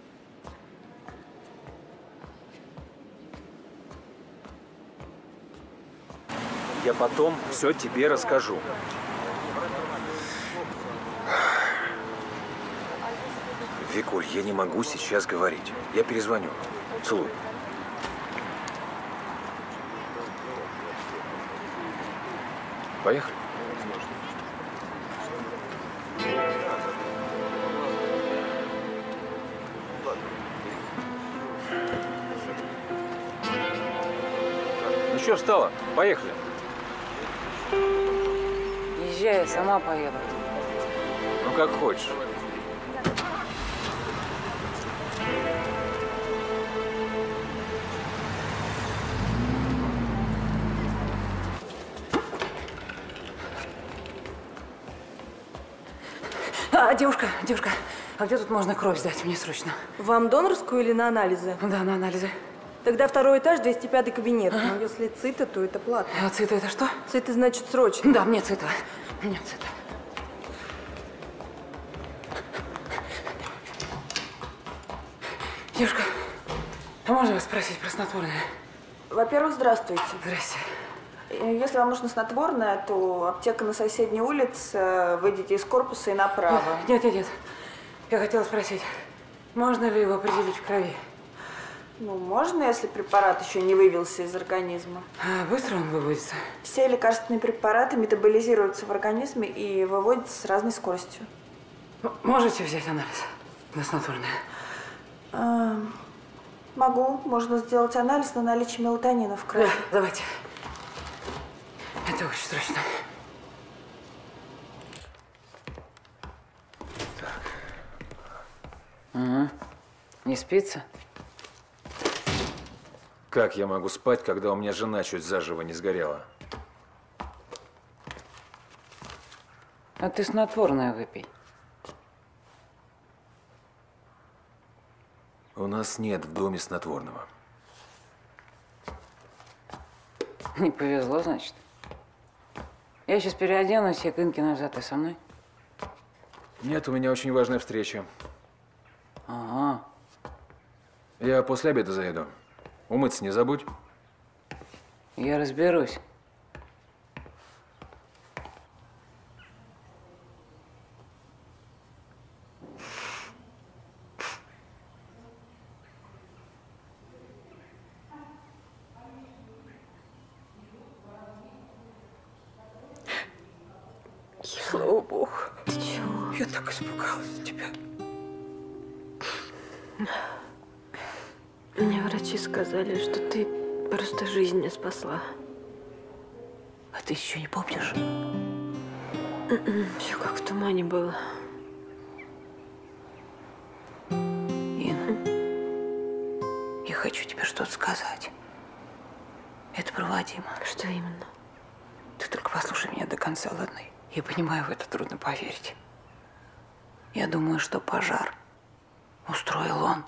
Я потом все тебе расскажу. Викуль, я не могу сейчас говорить. Я перезвоню. Целую. Поехали. Ну что встала? Поехали. Езжай, я сама поеду. Ну как хочешь. А, девушка, девушка, а где тут можно кровь сдать? Мне срочно. Вам донорскую или на анализы? Да, на анализы. Тогда второй этаж, двести пятый кабинет. А? Но если цита, то это платно. А цита это что? Цита значит срочно. Да, мне цита. Мне цита. Девушка, а можно вас спросить про снотворное? Во-первых, здравствуйте. Здрасте. Если вам нужно снотворное, то аптека на соседней улице, выйдите из корпуса и направо. Нет, нет, нет. Я хотела спросить, можно ли его определить в крови? Ну, можно, если препарат еще не вывелся из организма. А быстро он выводится? Все лекарственные препараты метаболизируются в организме и выводятся с разной скоростью. Можете взять анализ на снотворное? А, могу. Можно сделать анализ на наличие мелатонина в крови. Да, давайте. Это очень срочно. Так. Угу. Не спится? Как я могу спать, когда у меня жена чуть заживо не сгорела? А ты снотворное выпей. У нас нет в доме снотворного. Не повезло, значит. Я сейчас переоденусь, я к Инке назад. Ты со мной? Нет, у меня очень важная встреча. Ага. Я после обеда заеду. Умыться не забудь. Я разберусь. Слава Богу. Ты чего? Я так испугалась за тебя. Мне врачи сказали, что ты просто жизнь мне спасла. А ты еще не помнишь? Все как в тумане было. Инна, я хочу тебе что-то сказать. Это про Вадима. Что именно? Ты только послушай меня до конца, ладно? Я понимаю, в это трудно поверить. Я думаю, что пожар устроил он.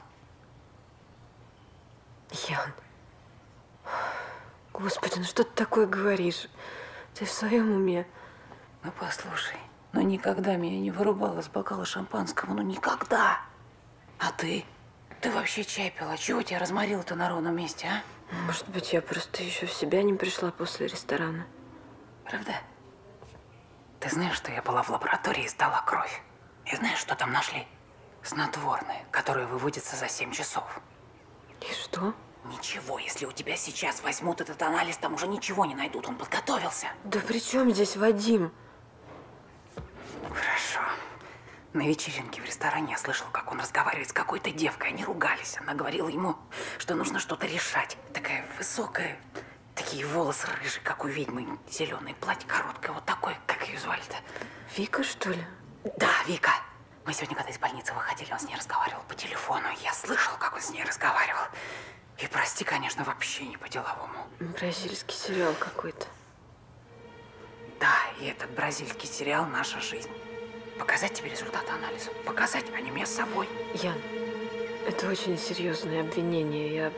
Ян. Господи, ну что ты такое говоришь? Ты в своем уме? Ну послушай, ну никогда меня не вырубало с бокала шампанского, ну никогда. А ты? Ты вообще чай пила? Чего тебя разморило-то на ровном месте, а? Может быть, я просто еще в себя не пришла после ресторана. Правда? Ты знаешь, что я была в лаборатории и сдала кровь? И знаешь, что там нашли? Снотворное, которое выводится за семь часов. И что? Ничего, если у тебя сейчас возьмут этот анализ, там уже ничего не найдут, он подготовился. Да при чем здесь Вадим? Хорошо. На вечеринке в ресторане я слышал, как он разговаривает с какой-то девкой. Они ругались. Она говорила ему, что нужно что-то решать. Такая высокая, такие волосы рыжие, как у ведьмы, зеленое платье короткое, вот такое, как ее звали-то? Вика, что ли? Да, Вика. Мы сегодня, когда из больницы выходили, он с ней разговаривал по телефону. Я слышал, как он с ней разговаривал. И, прости, конечно, вообще не по-деловому. Бразильский сериал какой-то. Да, и этот бразильский сериал «Наша жизнь». Показать тебе результаты анализа? Показать, а не мне с собой. Ян, это очень серьезное обвинение. Я...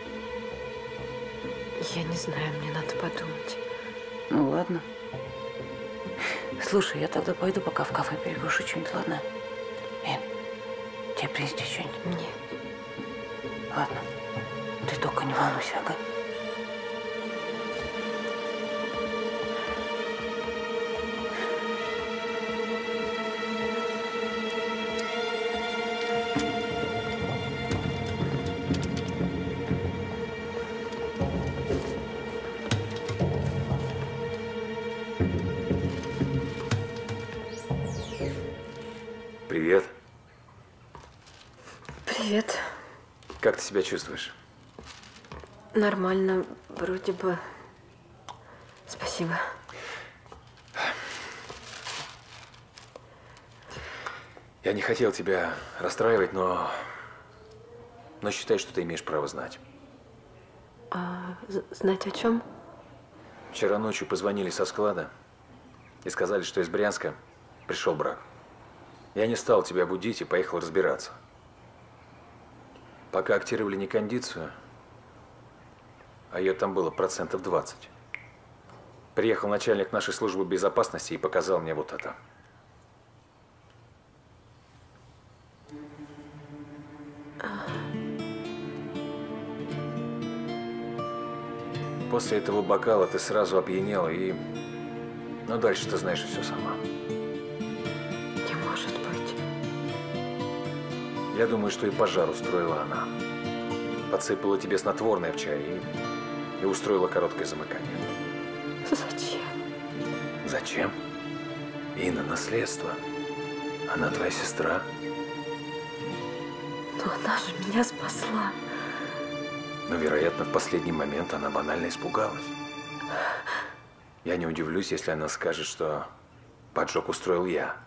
Я не знаю, мне надо подумать. Ну, ладно. Слушай, я тогда пойду пока в кафе перекушу что-нибудь, ладно? Эн, тебе принести что-нибудь? Нет. Ладно. Ты только не волнуйся, ага? Привет. Привет. Как ты себя чувствуешь? Нормально, вроде бы. Спасибо. Я не хотел тебя расстраивать, но... Но считаю, что ты имеешь право знать. А знать о чем? Вчера ночью позвонили со склада и сказали, что из Брянска пришел брак. Я не стал тебя будить и поехал разбираться. Пока актировали некондицию, а ее там было процентов двадцать. Приехал начальник нашей службы безопасности и показал мне вот это. После этого бокала ты сразу опьянела и... Ну, дальше ты знаешь все сама. Не может быть. Я думаю, что и пожар устроила она. Подсыпала тебе снотворное в чай и, и устроила короткое замыкание. Зачем? Зачем? Инна, наследство. Она твоя сестра. Но она же меня спасла. Но, вероятно, в последний момент она банально испугалась. Я не удивлюсь, если она скажет, что поджог устроил я.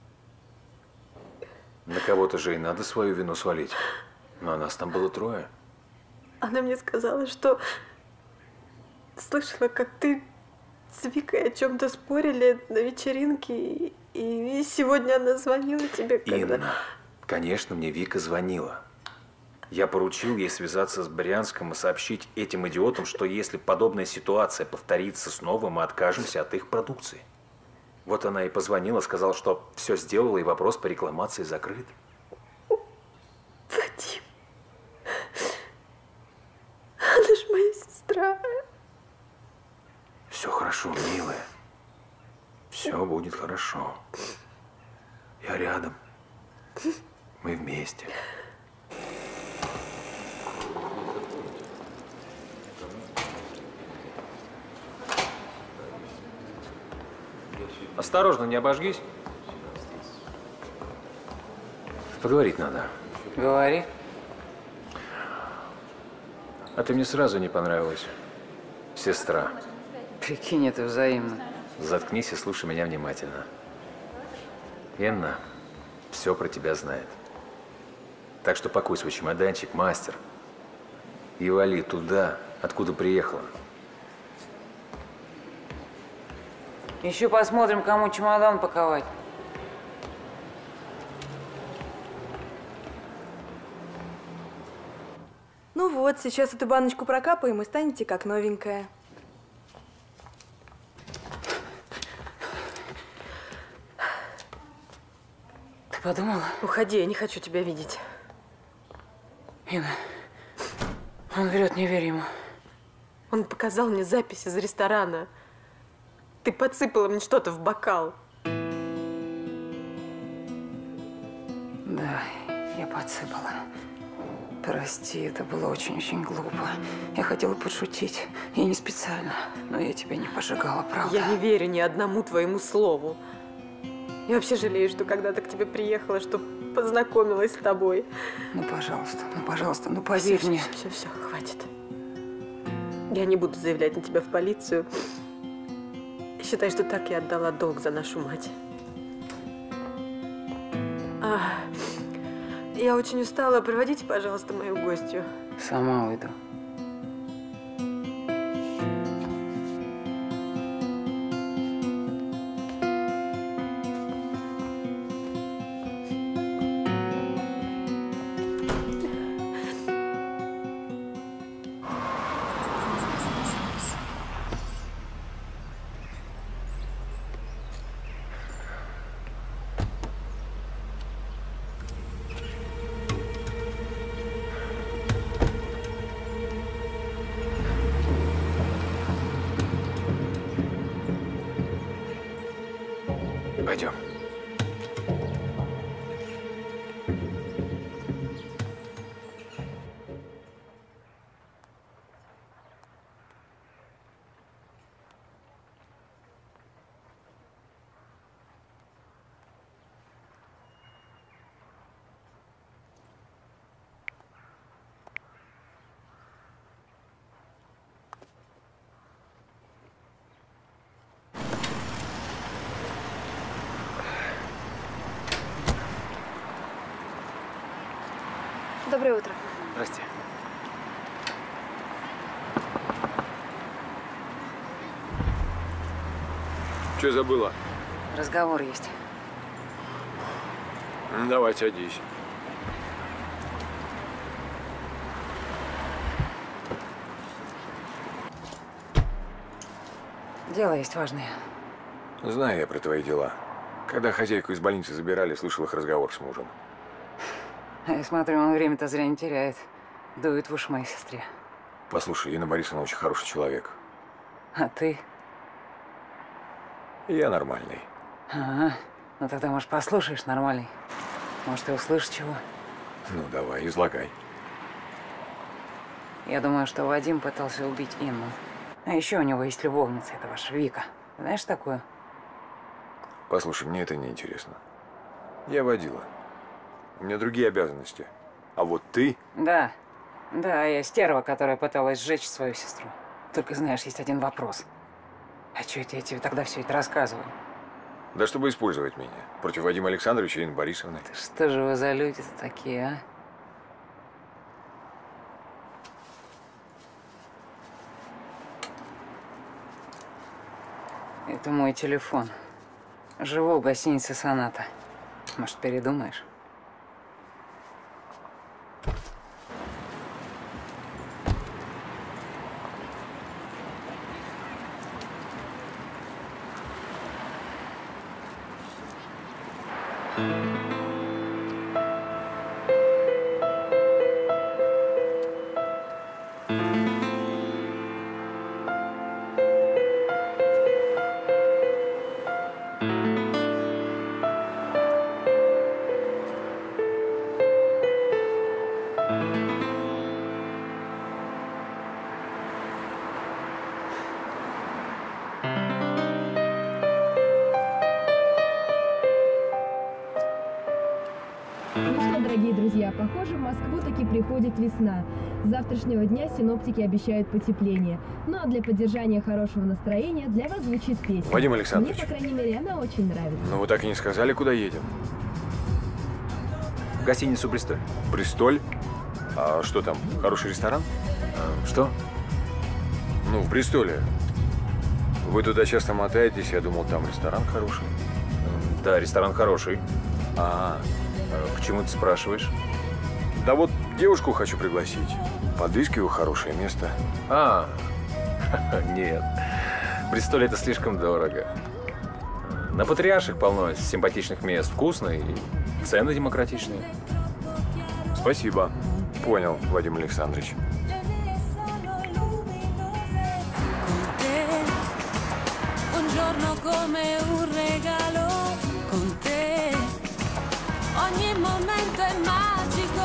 На кого-то же и надо свою вину свалить. Но нас там было трое. Она мне сказала, что слышала, как ты с Викой о чем-то спорили на вечеринке, и сегодня она звонила тебе, когда... Инна, конечно, мне Вика звонила. Я поручил ей связаться с Брянском и сообщить этим идиотам, что если подобная ситуация повторится снова, мы откажемся от их продукции. Вот она и позвонила, сказала, что все сделала, и вопрос по рекламации закрыт. Вадим, она ж моя сестра. Все хорошо, милая. Все будет хорошо. Я рядом. Мы вместе. Осторожно, не обожгись. Поговорить надо. Говори. А ты мне сразу не понравилась, сестра. Прикинь, это взаимно. Заткнись и слушай меня внимательно. Инна все про тебя знает. Так что пакуй свой чемоданчик, мастер, и вали туда, откуда приехала. Еще посмотрим, кому чемодан паковать. Ну вот, сейчас эту баночку прокапаем и станете как новенькая. Ты подумала? Уходи, я не хочу тебя видеть. Инна, он врет, не верь ему. Он показал мне запись из ресторана. Ты подсыпала мне что-то в бокал. Да. подсыпала. Прости, это было очень-очень глупо. Я хотела подшутить. Я не специально. Но я тебя не пожигала, правда? Я не верю ни одному твоему слову. Я вообще жалею, что когда-то к тебе приехала, что познакомилась с тобой. Ну, пожалуйста, ну, пожалуйста, ну, поверь все, мне. Все, все, все, хватит. Я не буду заявлять на тебя в полицию. Считай, что так я отдала долг за нашу мать. А, я очень устала. Проводите, пожалуйста, мою гостью. Сама уйду. Пойдем. Доброе утро. Здрасте. Что забыла? Разговор есть. Ну, давай, садись. Дело есть важное. Знаю я про твои дела. Когда хозяйку из больницы забирали, слышал их разговор с мужем. Я смотрю, он время-то зря не теряет. Дует в уши моей сестре. Послушай, Инна Борисовна очень хороший человек. А ты? Я нормальный. Ага. Ну тогда, может, послушаешь нормальный? Может, ты услышишь чего? Ну, давай, излагай. Я думаю, что Вадим пытался убить Инну. А еще у него есть любовница, это ваша Вика. Знаешь такую? Послушай, мне это не интересно. Я водила. У меня другие обязанности. А вот ты… Да. Да, я стерва, которая пыталась сжечь свою сестру. Только, знаешь, есть один вопрос. А что это я тебе тогда все это рассказываю? Да чтобы использовать меня. Против Вадима Александровича и Инны Борисовны. Что же вы за люди-то такие, а? Это мой телефон. Живу в гостинице «Соната». Может, передумаешь? Дорогие друзья, похоже, в Москву таки приходит весна. С завтрашнего дня синоптики обещают потепление. Ну а для поддержания хорошего настроения для вас звучит песня. Вадим Александрович. Мне, по крайней мере, она очень нравится. Ну, вы так и не сказали, куда едем. В гостиницу «Бристоль». Бристоль? А что там, хороший ресторан? А, что? Ну, в Бристоле. Вы туда часто мотаетесь, я думал, там ресторан хороший. Да, ресторан хороший. А, почему ты спрашиваешь? Да вот девушку хочу пригласить. Подыскиваю хорошее место. А, нет. Бристоль это слишком дорого. На Патриарших полно симпатичных мест, вкусно и цены демократичные. Спасибо. Понял, Вадим Александрович. Un giorno come un regalo con te, ogni momento è magico.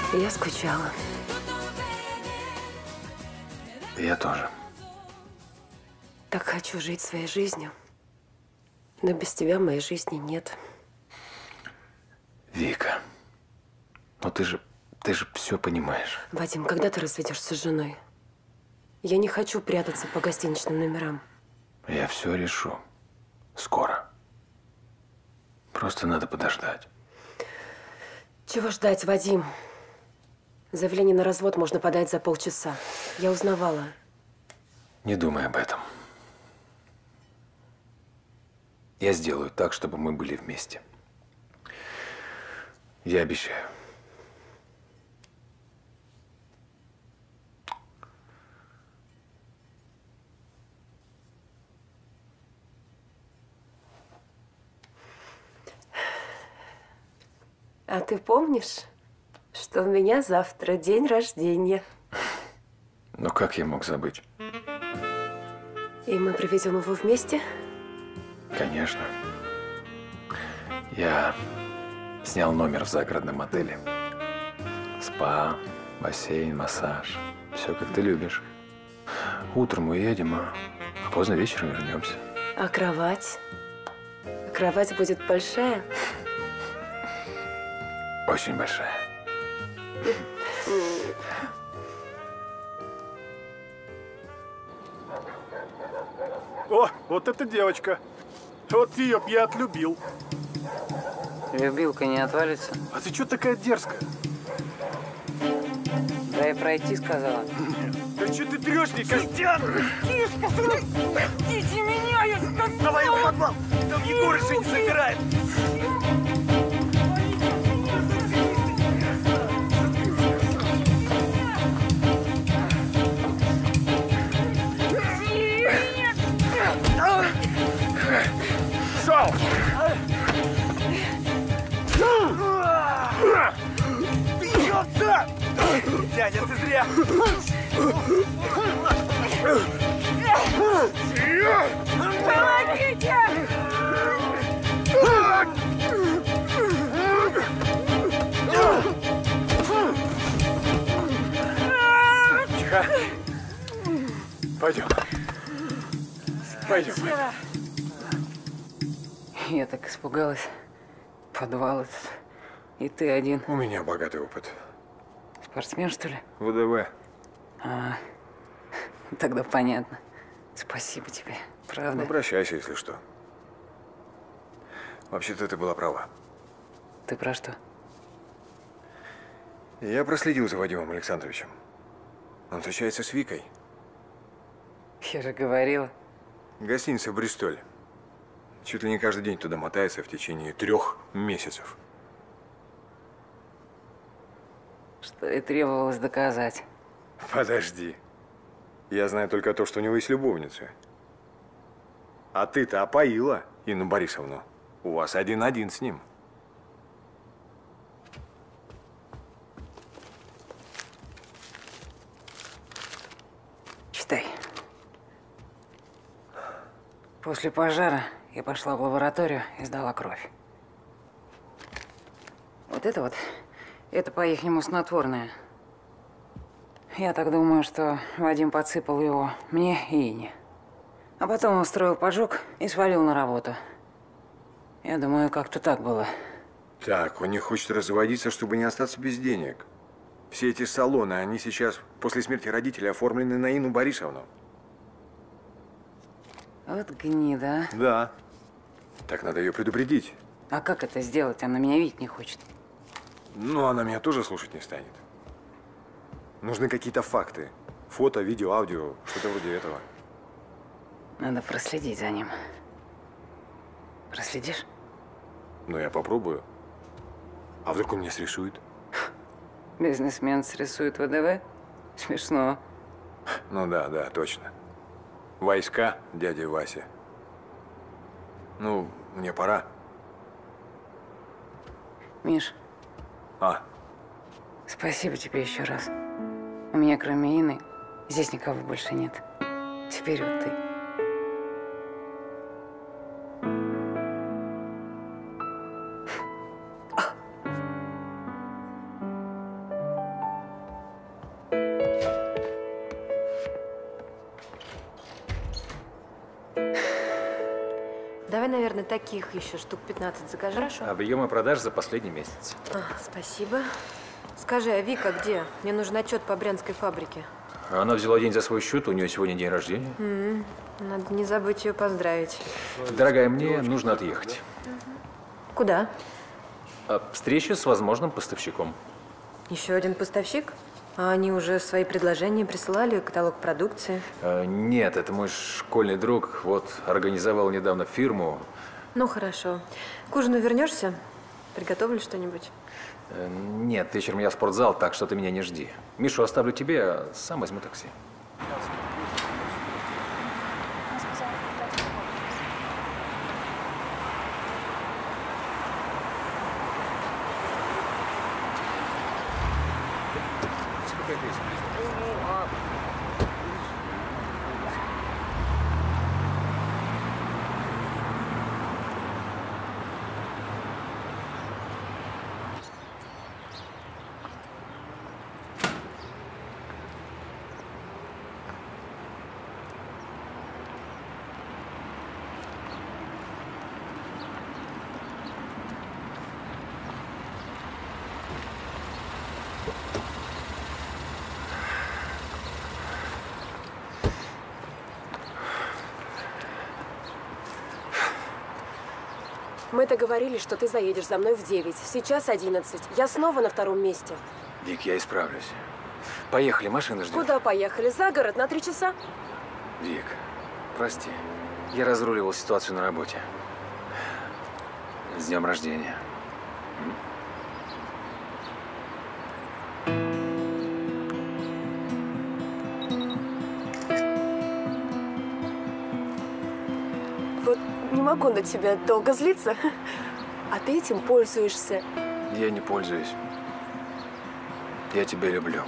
Я скучала. Я тоже. Так хочу жить своей жизнью. Но без тебя моей жизни нет. Вика, ну ты же, ты же все понимаешь. Вадим, когда ты разведешься с женой? Я не хочу прятаться по гостиничным номерам. Я все решу. Скоро. Просто надо подождать. Чего ждать, Вадим? Заявление на развод можно подать за полчаса. Я узнавала. Не думай об этом. Я сделаю так, чтобы мы были вместе. Я обещаю. А ты помнишь, что у меня завтра день рождения? Ну как я мог забыть? И мы проведем его вместе? Конечно. Я снял номер в загородном отеле. Спа, бассейн, массаж. Все, как ты любишь. Утром уедем, а поздно вечером вернемся. А кровать? Кровать будет большая? Очень большая. О, вот эта девочка. Вот ее б я отлюбил. Любилка не отвалится. А ты что такая дерзкая? Дай пройти, сказала. Да что ты трешься, Костян? Тишка, пустите меня, я сказала! Давай его в подвал, там Егорыч не собирает. Шел! Бьется! Дядя, ты зря! Помогите! Тихо. Пойдем. Пойдем. Я так испугалась. Подвал этот. И ты один. У меня богатый опыт. Спортсмен, что ли? ВДВ. А, тогда понятно. Спасибо тебе, правда. Обращайся, если что. Вообще-то ты была права. Ты про что? Я проследил за Вадимом Александровичем. Он встречается с Викой. Я же говорила. Гостиница «Бристоль». Чуть ли не каждый день туда мотается в течение трех месяцев. Что и требовалось доказать. Подожди. Я знаю только то, что у него есть любовница. А ты-то опоила Инну Борисовну. У вас один-один с ним. Читай. После пожара я пошла в лабораторию и сдала кровь. Вот это вот, это по-ихнему снотворное. Я так думаю, что Вадим подсыпал его мне и Ине. А потом устроил поджог и свалил на работу. Я думаю, как-то так было. Так, он не хочет разводиться, чтобы не остаться без денег. Все эти салоны, они сейчас, после смерти родителей, оформлены на Инну Борисовну. Вот гнида, а. Да. Так надо ее предупредить. А как это сделать? Она меня видеть не хочет. Ну, она меня тоже слушать не станет. Нужны какие-то факты. Фото, видео, аудио, что-то вроде этого. Надо проследить за ним. Проследишь? Ну, я попробую. А вдруг он меня срисует? Бизнесмен срисует ВДВ? Смешно. Ну да, да, точно. Войска, дядя Вася. Ну, мне пора. Миш. А? Спасибо тебе еще раз. У меня, кроме Инны, здесь никого больше нет. Теперь вот ты. наверное, таких еще штук пятнадцать закажи. Хорошо. Объемы продаж за последний месяц. А, спасибо. Скажи, а Вика где? Мне нужен отчет по брянской фабрике. Она взяла день за свой счет, у нее сегодня день рождения. М-м, надо не забыть ее поздравить. Дорогая, мне нужно отъехать. Куда? А, встреча с возможным поставщиком. Еще один поставщик? А они уже свои предложения присылали, каталог продукции? А, нет, это мой школьный друг. Вот, организовал недавно фирму. Ну, хорошо. К ужину вернешься? Приготовлю что-нибудь? Э, Нет, вечером я в спортзал, так что ты меня не жди. Мишу оставлю тебе, а сам возьму такси. Мы договорились, что ты заедешь за мной в девять. Сейчас одиннадцать. Я снова на втором месте. Вик, я исправлюсь. Поехали, машина ждет. Куда поехали? За город на три часа? Вик, прости. Я разруливал ситуацию на работе. С днем рождения. Вот не могу на тебя долго злиться, а ты этим пользуешься. Я не пользуюсь. Я тебя люблю.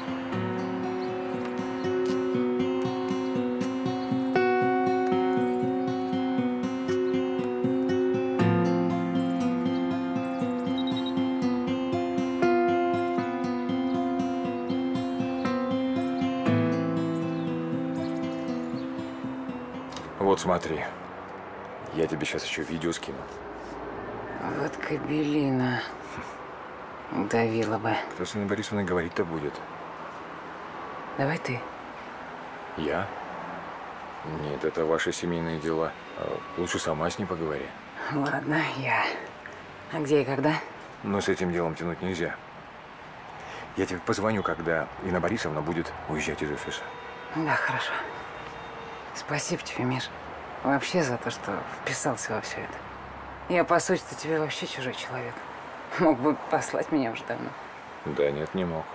Вот смотри. Я тебе сейчас еще видео скину. Вот кабелина. Давила бы. Кто с Анной Борисовной говорить-то будет? Давай ты. Я? Нет, это ваши семейные дела. Лучше сама с ней поговори. Ладно, я. А где и когда? Но с этим делом тянуть нельзя. Я тебе позвоню, когда Инна Борисовна будет уезжать из офиса. Да, хорошо. Спасибо тебе, Миш. Вообще за то, что вписался во все это. Я, по сути-то, тебе вообще чужой человек. Мог бы послать меня уже давно. Да нет, не мог.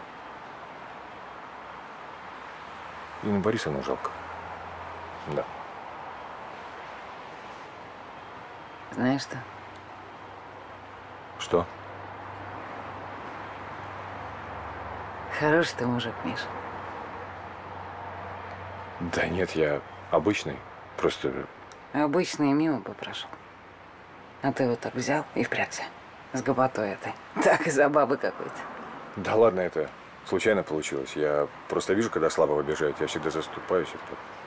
Инну Борисовну жалко. Да. Знаешь что? Что? Хороший ты мужик, Миш. Да нет, я обычный. Просто… Обычный мимо бы прошел. А ты вот так взял и впрягся. С гопотой этой. Так из-за бабы какой-то. Да ладно, это случайно получилось. Я просто вижу, когда слабого обижают, я всегда заступаюсь. И…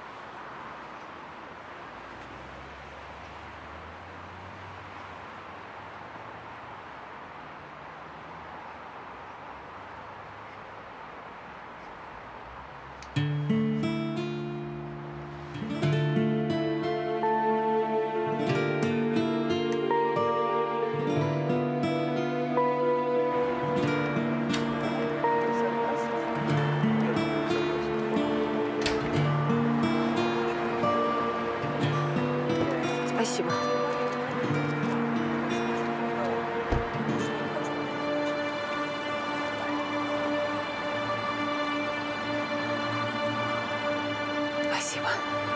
Спасибо. Спасибо.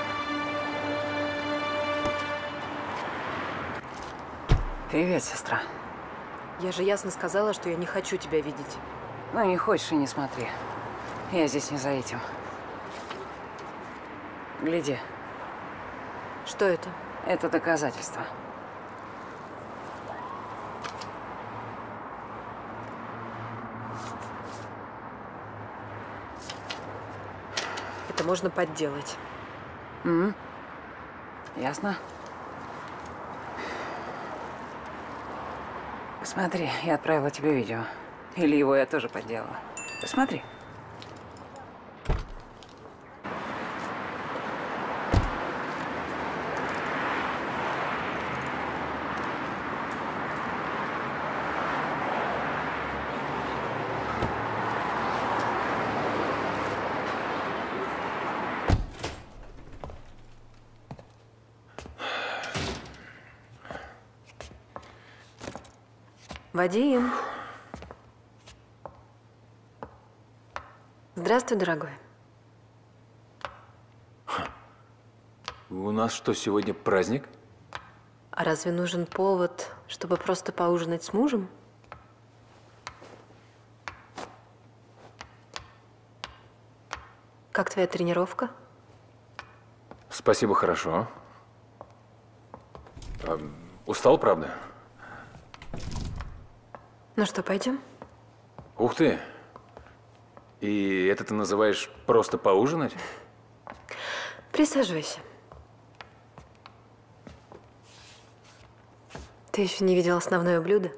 Привет, сестра. Я же ясно сказала, что я не хочу тебя видеть. Ну, не хочешь и не смотри. Я здесь не за этим. Гляди. Что это? Это доказательство. Это можно подделать. Угу. Ясно. Смотри, я отправила тебе видео. Или его я тоже подделала. Посмотри. Вадим. Здравствуй, дорогой. У нас что, сегодня праздник? А разве нужен повод, чтобы просто поужинать с мужем? Как твоя тренировка? Спасибо, хорошо. А, устал, правда? Ну что, пойдем? Ух ты! И это ты называешь просто поужинать? Присаживайся. Ты еще не видел основное блюдо?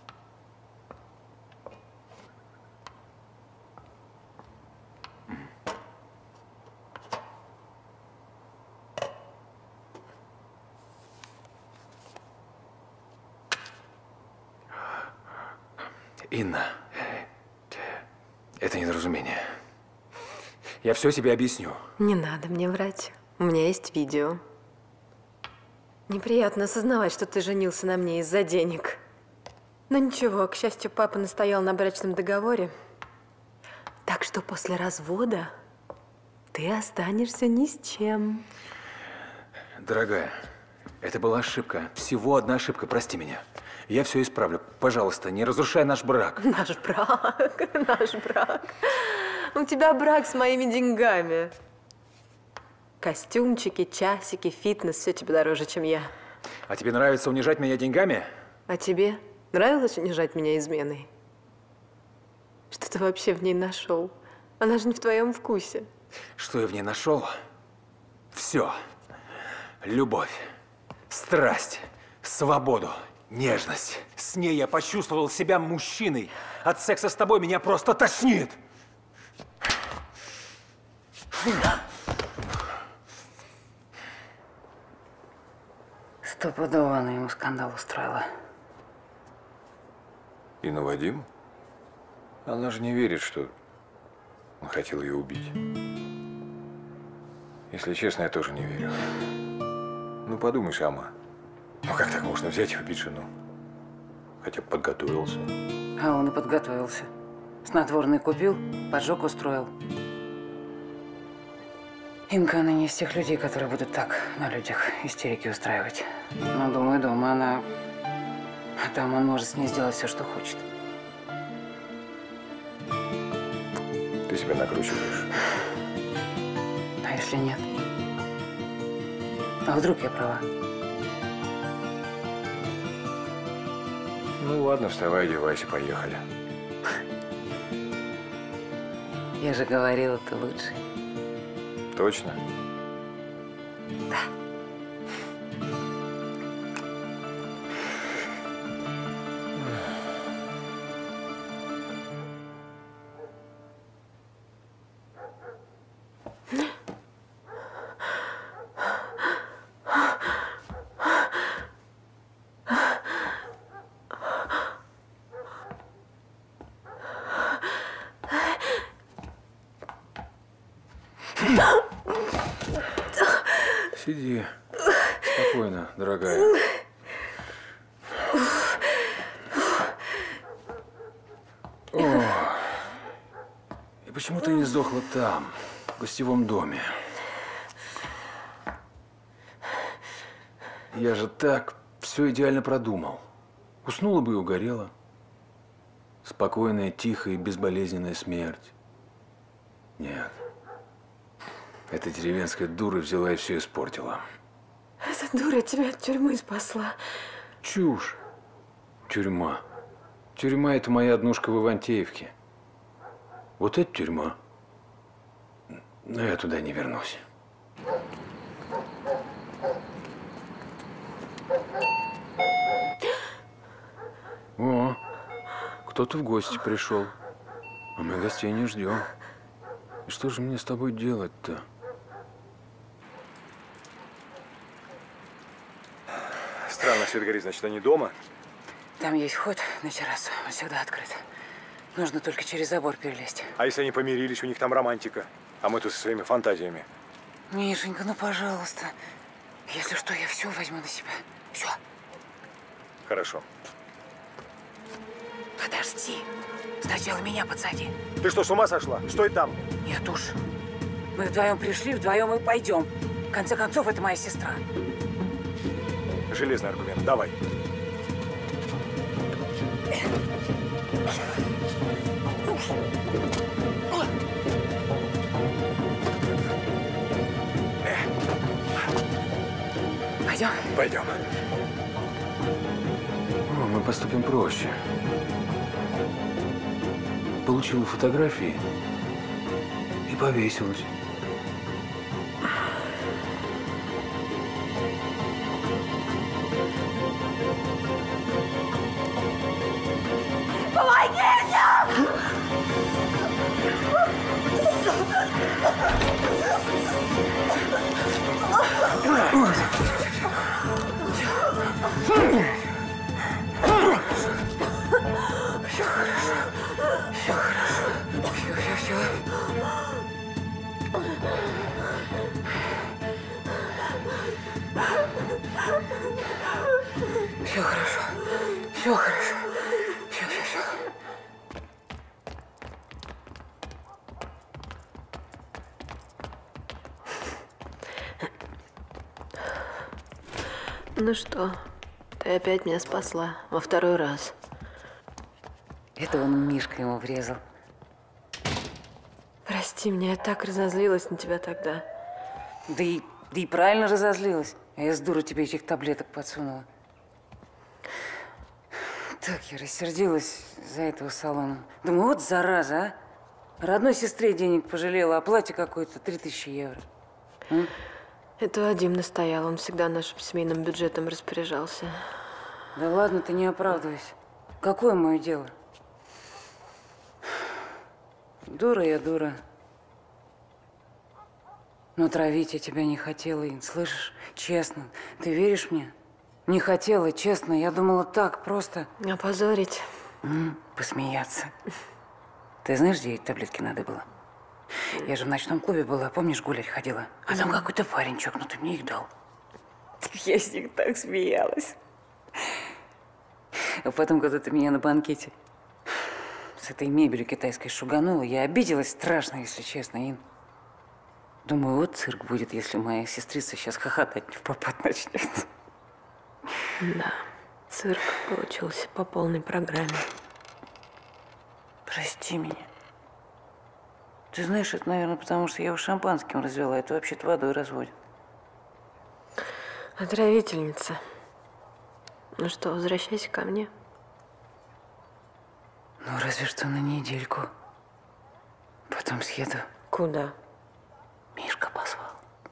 Инна, это недоразумение. Я все тебе объясню. Не надо мне врать. У меня есть видео. Неприятно осознавать, что ты женился на мне из-за денег. Но ничего, к счастью, папа настоял на брачном договоре. Так что после развода ты останешься ни с чем. Дорогая, это была ошибка. Всего одна ошибка, прости меня. Я все исправлю. Пожалуйста, не разрушай наш брак. Наш брак, наш брак. У тебя брак с моими деньгами. Костюмчики, часики, фитнес, все тебе дороже, чем я. А тебе нравится унижать меня деньгами? А тебе нравилось унижать меня изменой? Что ты вообще в ней нашел? Она же не в твоем вкусе. Что я в ней нашел? Все. Любовь, страсть, свободу, нежность. С ней я почувствовал себя мужчиной. От секса с тобой меня просто тошнит. Стопудово она ему скандал устроила. Инна, Вадим? Она же не верит, что он хотел ее убить. Если честно, я тоже не верю. Ну, подумай сама. Ну, как так можно взять и убить жену? Хотя бы подготовился. А он и подготовился. Снотворный купил, поджог устроил. Имка, она не из тех людей, которые будут так на людях истерики устраивать. Но, думаю, дома она… А там он может с ней сделать все, что хочет. Ты себя накручиваешь. А если нет? А вдруг я права? Ну ладно, вставай, одевайся, поехали. Я же говорила, ты лучший. Точно? Да. Сиди. Спокойно, дорогая. О, и почему ты не сдохла там, в гостевом доме? Я же так все идеально продумал. Уснула бы и угорела. Спокойная, тихая и безболезненная смерть. Нет. Эта деревенская дура взяла и все испортила. Эта дура тебя от тюрьмы спасла. Чушь. Тюрьма. Тюрьма – это моя однушка в Ивантеевке. Вот это тюрьма. Но я туда не вернусь. О, кто-то в гости пришел. А мы гостей не ждем. И что же мне с тобой делать-то? Странно, свет горит, значит, они дома? Там есть вход на террасу, он всегда открыт. Нужно только через забор перелезть. А если они помирились, у них там романтика, а мы тут со своими фантазиями? Мишенька, ну пожалуйста. Если что, я все возьму на себя. Все. Хорошо. Подожди. Сначала меня подсади. Ты что, с ума сошла? Стой там. Нет уж. Мы вдвоем пришли, вдвоем и пойдем. В конце концов, это моя сестра. Железный аргумент. Давай. Пойдем? Пойдем. О, мы поступим проще. Получила фотографии и повесилась. Помогите! Все хорошо. Все хорошо. Все, все, все. Все хорошо. Все хорошо. Все, все, все. Ну что, ты опять меня спасла во второй раз. Это он Мишка ему врезал. Прости меня, я так разозлилась на тебя тогда. Да и, да и правильно разозлилась. А я с дуру тебе этих таблеток подсунула. Так я рассердилась за этого салона. Думаю, вот зараза, а. Родной сестре денег пожалела, а платье какое-то три тысячи евро. М? Это Вадим настоял, он всегда нашим семейным бюджетом распоряжался. Да ладно, ты не оправдывайся. Какое мое дело? Дура я, дура. Но травить я тебя не хотела, Ин, слышишь? Честно. Ты веришь мне? Не хотела, честно. Я думала так, просто. Опозорить. М, посмеяться. Ты знаешь, где эти таблетки надо было? Я же в ночном клубе была, помнишь, гулять ходила? А там какой-то парень чокнутый мне их дал. Я с них так смеялась. А потом, когда ты меня на банкете с этой мебелью китайской шуганула, я обиделась страшно, если честно, Ин. Думаю, вот цирк будет, если моя сестрица сейчас хохотать не в попад начнет. Да, цирк получился по полной программе. Прости меня. Ты знаешь, это, наверное, потому что я его шампанским развела, это вообще-то водой разводят. Отравительница. Ну что, возвращайся ко мне. Ну, разве что на недельку. Потом съеду. Куда? Мишка позвал.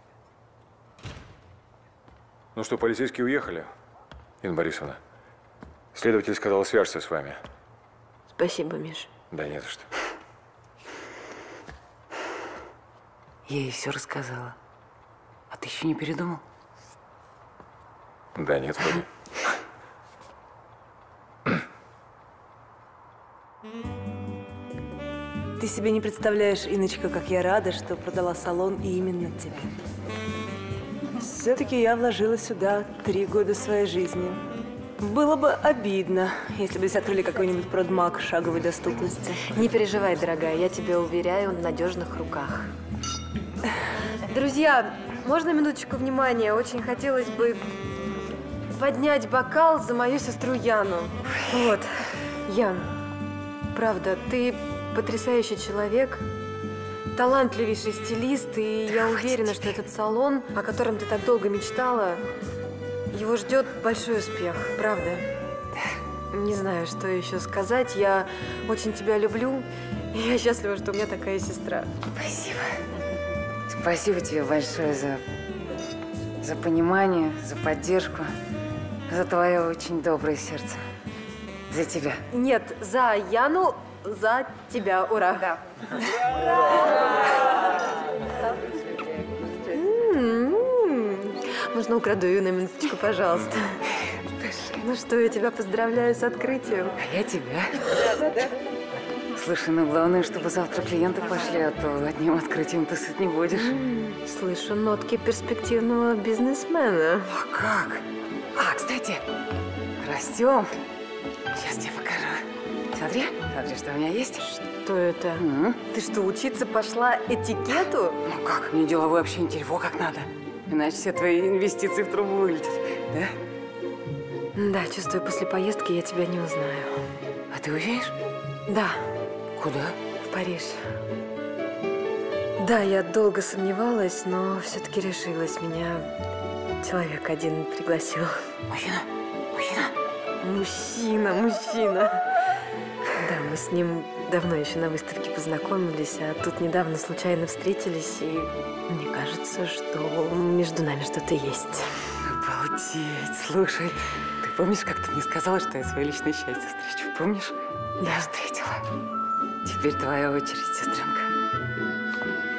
Ну что, полицейские уехали? Инна Борисовна, следователь сказал, свяжется с вами. Спасибо, Миш. Да не за что. Я ей все рассказала. А ты еще не передумал? Да нет, вроде. Ты себе не представляешь, Инночка, как я рада, что продала салон и именно тебе. Все-таки я вложила сюда три года своей жизни. Было бы обидно, если бы здесь открыли какой-нибудь продмаг шаговой доступности. Не переживай, дорогая, я тебя уверяю, в надежных руках. Друзья, можно минуточку внимания? Очень хотелось бы поднять бокал за мою сестру Яну. Вот, Ян, правда, ты потрясающий человек, талантливейший стилист, и я уверена, что этот салон, о котором ты так долго мечтала, его ждет большой успех, правда? Не знаю, что еще сказать. Я очень тебя люблю, и я счастлива, что у меня такая сестра. Спасибо. Спасибо тебе большое за, за понимание, за поддержку, за твое очень доброе сердце. За тебя. Нет, за Яну, за тебя. Ура. Да. Можно украду ее на минуточку, пожалуйста? Ну что, я тебя поздравляю с открытием. А я тебя. Слушай, ну главное, чтобы завтра клиенты пошли, а то одним открытием ты сыт не будешь. Слышу нотки перспективного бизнесмена. А как? А, кстати, растем. Сейчас тебе покажу. Смотри, смотри, что у меня есть. Что это? М-м. Ты что, учиться пошла этикету? Ну как, мне деловое общение теперь во как надо. Иначе все твои инвестиции в трубу вылетят, да? Да, чувствую, после поездки я тебя не узнаю. А ты уезжаешь? Да. Куда? В Париж. Да, я долго сомневалась, но все-таки решилась. Меня человек один пригласил. Мужчина? Мужчина? Мужчина, мужчина. Да, мы с ним давно еще на выставке познакомились, а тут недавно случайно встретились, и мне кажется, что между нами что-то есть. Обалдеть. Слушай, ты помнишь, как ты мне сказала, что я свое личное счастье встречу? Помнишь? Да. Я встретила. Теперь твоя очередь, сестренка.